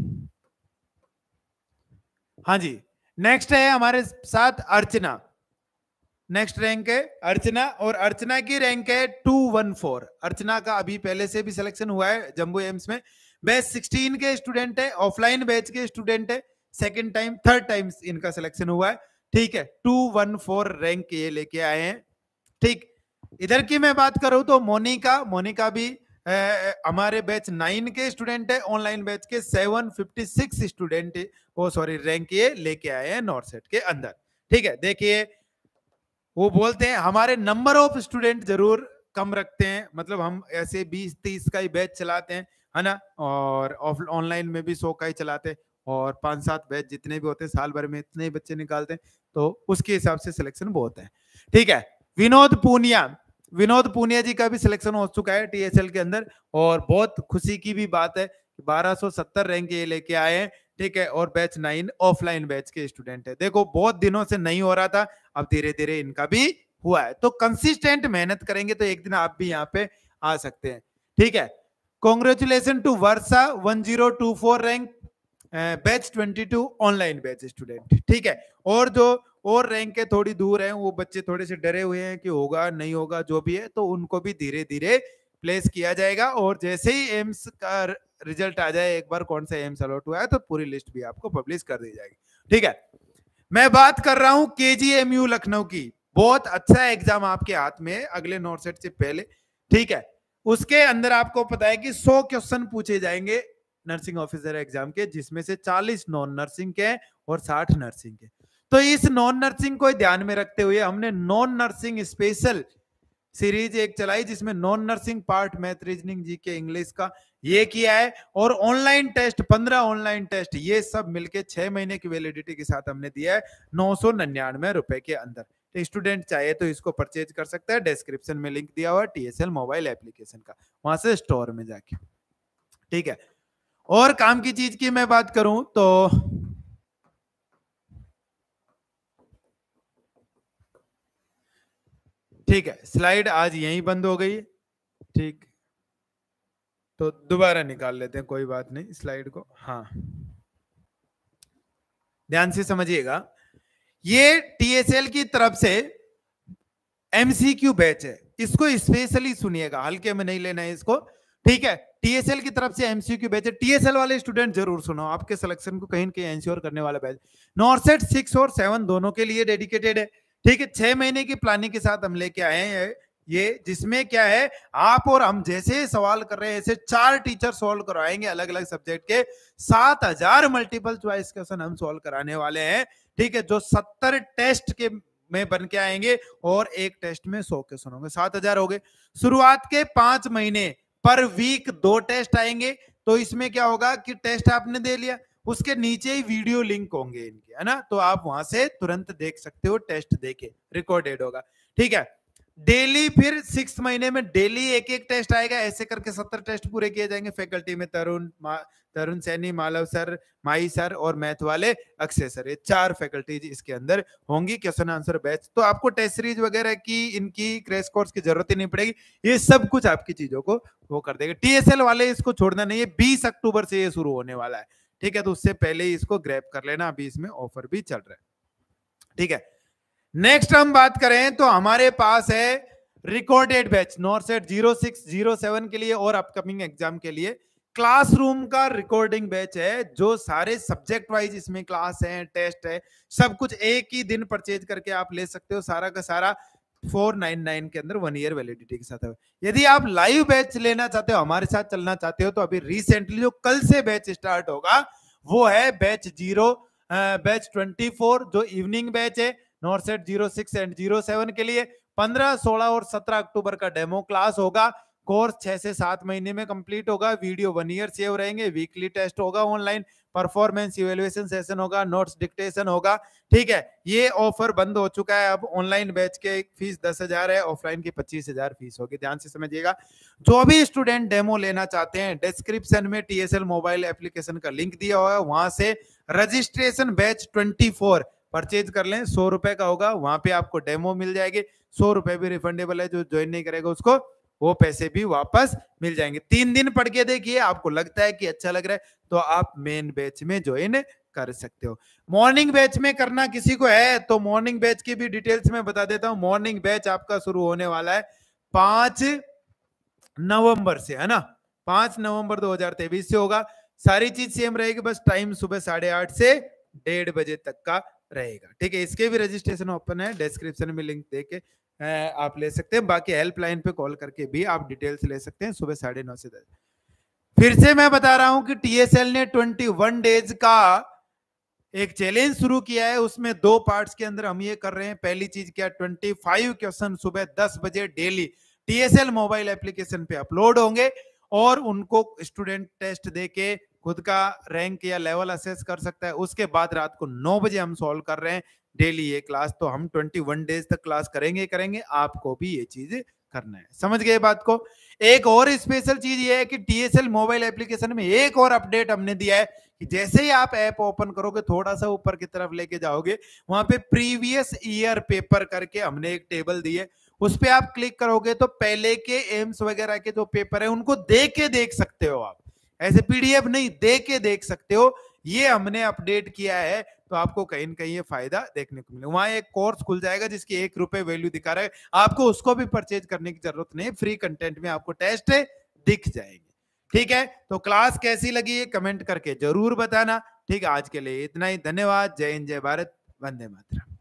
हाँ जी, नेक्स्ट है हमारे साथ अर्चना। नेक्स्ट रैंक है अर्चना, और अर्चना की रैंक है 214। अर्चना का अभी पहले से भी सिलेक्शन हुआ है जम्बू एम्स में, बैच 16 के स्टूडेंट है, ऑफलाइन बैच के स्टूडेंट है, सेकंड टाइम 3rd टाइम इनका सिलेक्शन हुआ है। ठीक है, 214 रैंक ये लेके आए हैं। ठीक, इधर की मैं बात करूं तो मोनिका भी हमारे बैच 9 के स्टूडेंट है, ऑनलाइन बैच के 756 स्टूडेंट रैंक ये लेके आए हैं नॉरसेट के अंदर। ठीक है, देखिए वो बोलते हैं हमारे नंबर ऑफ स्टूडेंट जरूर कम रखते हैं, मतलब हम ऐसे 20-30 का ही बैच चलाते हैं, है ना, और ऑनलाइन में भी 100 का ही चलाते हैं, और 5-7 बैच जितने भी होते हैं साल भर में इतने ही बच्चे निकालते हैं, तो उसके हिसाब से सिलेक्शन बहुत है। ठीक है, विनोद पूनिया जी का भी सिलेक्शन हो चुका है टीएसएल के अंदर, और बहुत खुशी की भी बात है, 1270 रैंक ये लेके आए हैं। ठीक है, और बैच 9 ऑफलाइन बैच के स्टूडेंट है। देखो बहुत दिनों से नहीं हो रहा था, अब धीरे धीरे इनका भी हुआ है, तो कंसिस्टेंट मेहनत करेंगे तो एक दिन आप भी यहाँ पे आ सकते हैं। ठीक है, congratulation to Varsha 1024 rank, batch 22 online batch student. ठीक है, और जो और रैंक के थोड़ी दूर हैं वो बच्चे थोड़े से डरे हुए हैं कि होगा नहीं होगा जो भी है, तो उनको भी धीरे धीरे प्लेस किया जाएगा, और जैसे ही एम्स का रिजल्ट आ जाए, एक बार कौन सा एम्स अलॉट हुआ है, तो पूरी लिस्ट भी आपको पब्लिश कर दी जाएगी। ठीक है, मैं बात कर रहा हूं केजीएमयू लखनऊ की, बहुत अच्छा एग्जाम आपके हाथ में है अगले नॉरसेट से पहले। ठीक है, उसके अंदर आपको पता है कि 100 क्वेश्चन पूछे जाएंगे नर्सिंग ऑफिसर एग्जाम के, जिसमें से 40 नॉन नर्सिंग के और 60 नर्सिंग के। तो इस नॉन नर्सिंग को ध्यान में रखते हुए हमने नॉन नर्सिंग स्पेशल सीरीज एक चलाई, जिसमें non nursing part math reasoning GK English का ये किया है, और ऑनलाइन टेस्ट 15 ऑनलाइन टेस्ट, ये सब मिलके 6 महीने की वैलिडिटी के साथ हमने दिया है 999 रुपए के अंदर। तो स्टूडेंट चाहे तो इसको परचेज कर सकता है, डिस्क्रिप्शन में लिंक दिया हुआ है टीएसएल मोबाइल एप्लीकेशन का, वहां से स्टोर में जाके। ठीक है, और काम की चीज की मैं बात करूं तो ठीक है, स्लाइड आज यहीं बंद हो गई। ठीक, तो दोबारा निकाल लेते हैं, कोई बात नहीं स्लाइड को। हाँ, ध्यान से समझिएगा, ये टीएसएल की तरफ से एमसीक्यू बैच है, इसको स्पेशली सुनिएगा, हल्के में नहीं लेना है इसको। ठीक है, टीएसएल की तरफ से एमसीक्यू बैच है, टीएसएल वाले स्टूडेंट जरूर सुनो, आपके सिलेक्शन को कहीं न कहीं एंश्योर करने वाला बैच। नॉरसेट 6 और 7 दोनों के लिए डेडिकेटेड है। ठीक है, 6 महीने की प्लानिंग के साथ हम लेके आए हैं ये, जिसमें क्या है, आप और हम जैसे सवाल कर रहे हैं ऐसे 4 टीचर सॉल्व करवाएंगे अलग अलग सब्जेक्ट के, 7000 मल्टीपल चॉइस क्वेश्चन हम सॉल्व कराने वाले हैं। ठीक है, जो 70 टेस्ट के में बन के आएंगे, और एक टेस्ट में 100 क्वेश्चन होंगे, 7000 हो गए। शुरुआत के 5 महीने पर वीक 2 टेस्ट आएंगे, तो इसमें क्या होगा कि टेस्ट आपने दे लिया, उसके नीचे ही वीडियो लिंक होंगे इनके, है ना, तो आप वहां से तुरंत देख सकते हो, टेस्ट देके रिकॉर्डेड होगा। ठीक है, डेली फिर 6 महीने में डेली एक एक टेस्ट आएगा, ऐसे करके 70 टेस्ट पूरे किए जाएंगे। फैकल्टी में तरुण सैनी, मालव सर, माई सर और मैथ वाले अक्षय सर, ये 4 फैकल्टीज इसके अंदर होंगी। क्वेश्चन आंसर बैच, तो आपको टेस्ट सीरीज वगैरह की, इनकी क्रैश कोर्स की जरूरत ही नहीं पड़ेगी, ये सब कुछ आपकी चीजों को वो कर देगा। टीएसएल वाले इसको छोड़ना नहीं है, 20 अक्टूबर से ये शुरू होने वाला है, ठीक है, तो उससे पहले ही इसको ग्रैब कर लेना, अभी इसमें ऑफर भी चल रहा है, ठीक है। नेक्स्ट हम बात करें तो हमारे पास है रिकॉर्डेड बैच नॉरसेट 06 07 के लिए और अपकमिंग एग्जाम के लिए क्लासरूम का रिकॉर्डिंग बैच है, जो सारे सब्जेक्ट वाइज इसमें क्लास है, टेस्ट है, सब कुछ एक ही दिन परचेज करके आप ले सकते हो, सारा का सारा 499 के अंदर 1 ईयर वैलिडिटी के साथ है। यदि आप लाइव बैच लेना चाहते हो, हमारे साथ चलना चाहते हो, तो अभी रिसेंटली जो कल से बैच स्टार्ट होगा वो है बैच 24 जो इवनिंग बैच है नॉरसेट 06 एंड 07 के लिए। 15, 16 और 17 अक्टूबर का डेमो क्लास होगा। कोर्स 6 से 7 महीने में कंप्लीट होगा। वीडियो 1 ईयर सेव रहेंगे। वीकली टेस्ट होगा ऑनलाइन, परफॉर्मेंस इवैल्यूएशन सेशन होगा, नोट्स डिक्टेशन होगा, ठीक है। ये ऑफर बंद हो चुका है, अब ऑनलाइन बैच के फीस 10,000 है, ऑफलाइन की 25,000 फीस होगी, ध्यान से समझिएगा। जो भी स्टूडेंट डेमो लेना चाहते हैं, डिस्क्रिप्शन में टीएसएल मोबाइल एप्लीकेशन का लिंक दिया हुआ है, वहां से रजिस्ट्रेशन बैच 24 परचेज कर लें, 100 रुपए का होगा, वहां पे आपको डेमो मिल जाएगी। 100 रुपए भी रिफंडेबल है, जो ज्वाइन नहीं करेगा उसको वो पैसे भी वापस मिल जाएंगे। 3 दिन पढ़ के देखिए, आपको लगता है कि अच्छा लग रहा है तो आप मेन बैच में ज्वाइन कर सकते हो। मॉर्निंग बैच में करना किसी को है तो मॉर्निंग बैच की भी डिटेल्स में बता देता हूं। मॉर्निंग बैच आपका शुरू होने वाला है 5 नवंबर से, है ना, 5 नवंबर 2023 से होगा। सारी चीज सेम रहेगी, बस टाइम सुबह 8:30 से 1:30 बजे तक का रहेगा, ठीक है। इसके भी रजिस्ट्रेशन ओपन है, डिस्क्रिप्शन में लिंक देके आप ले सकते हैं। बाकी हेल्पलाइन पे कॉल करके भी आप डिटेल्स ले सकते हैं सुबह 9:30 से 10। फिर से मैं बता रहा हूं कि टीएसएल ने 21 डेज का एक चैलेंज शुरू किया है, उसमें 2 पार्ट्स के अंदर हम ये कर रहे हैं। पहली चीज क्या, 25 क्वेश्चन सुबह 10 बजे डेली टीएसएल मोबाइल एप्लीकेशन पे अपलोड होंगे और उनको स्टूडेंट टेस्ट देके खुद का रैंक या लेवल असेस कर सकता है। उसके बाद रात को 9 बजे हम सॉल्व कर रहे हैं डेली ये क्लास। तो हम 21 डेज तक क्लास करेंगे, आपको भी ये चीज करना है, समझ गए बात को। एक और स्पेशल चीज ये है कि टीएसएल मोबाइल एप्लीकेशन में एक और अपडेट हमने दिया है कि जैसे ही आप ऐप ओपन करोगे, थोड़ा सा ऊपर की तरफ लेके जाओगे, वहां पे प्रीवियस ईयर पेपर करके हमने एक टेबल दी है, उस पे आप क्लिक करोगे तो पहले के एम्स वगैरह के जो पेपर है उनको देख सकते हो आप, ऐसे पीडीएफ नहीं, देख सकते हो। ये हमने अपडेट किया है, तो आपको कहीं ना कहीं ये फायदा देखने को मिले। वहां एक कोर्स खुल जाएगा जिसकी 1 रुपए वैल्यू दिखा रहा है, आपको उसको भी परचेज करने की जरूरत नहीं, फ्री कंटेंट में आपको टेस्ट दिख जाएंगे, ठीक है। तो क्लास कैसी लगी है कमेंट करके जरूर बताना, ठीक है। आज के लिए इतना ही, धन्यवाद। जय हिंद, जय भारत, वंदे मातरम।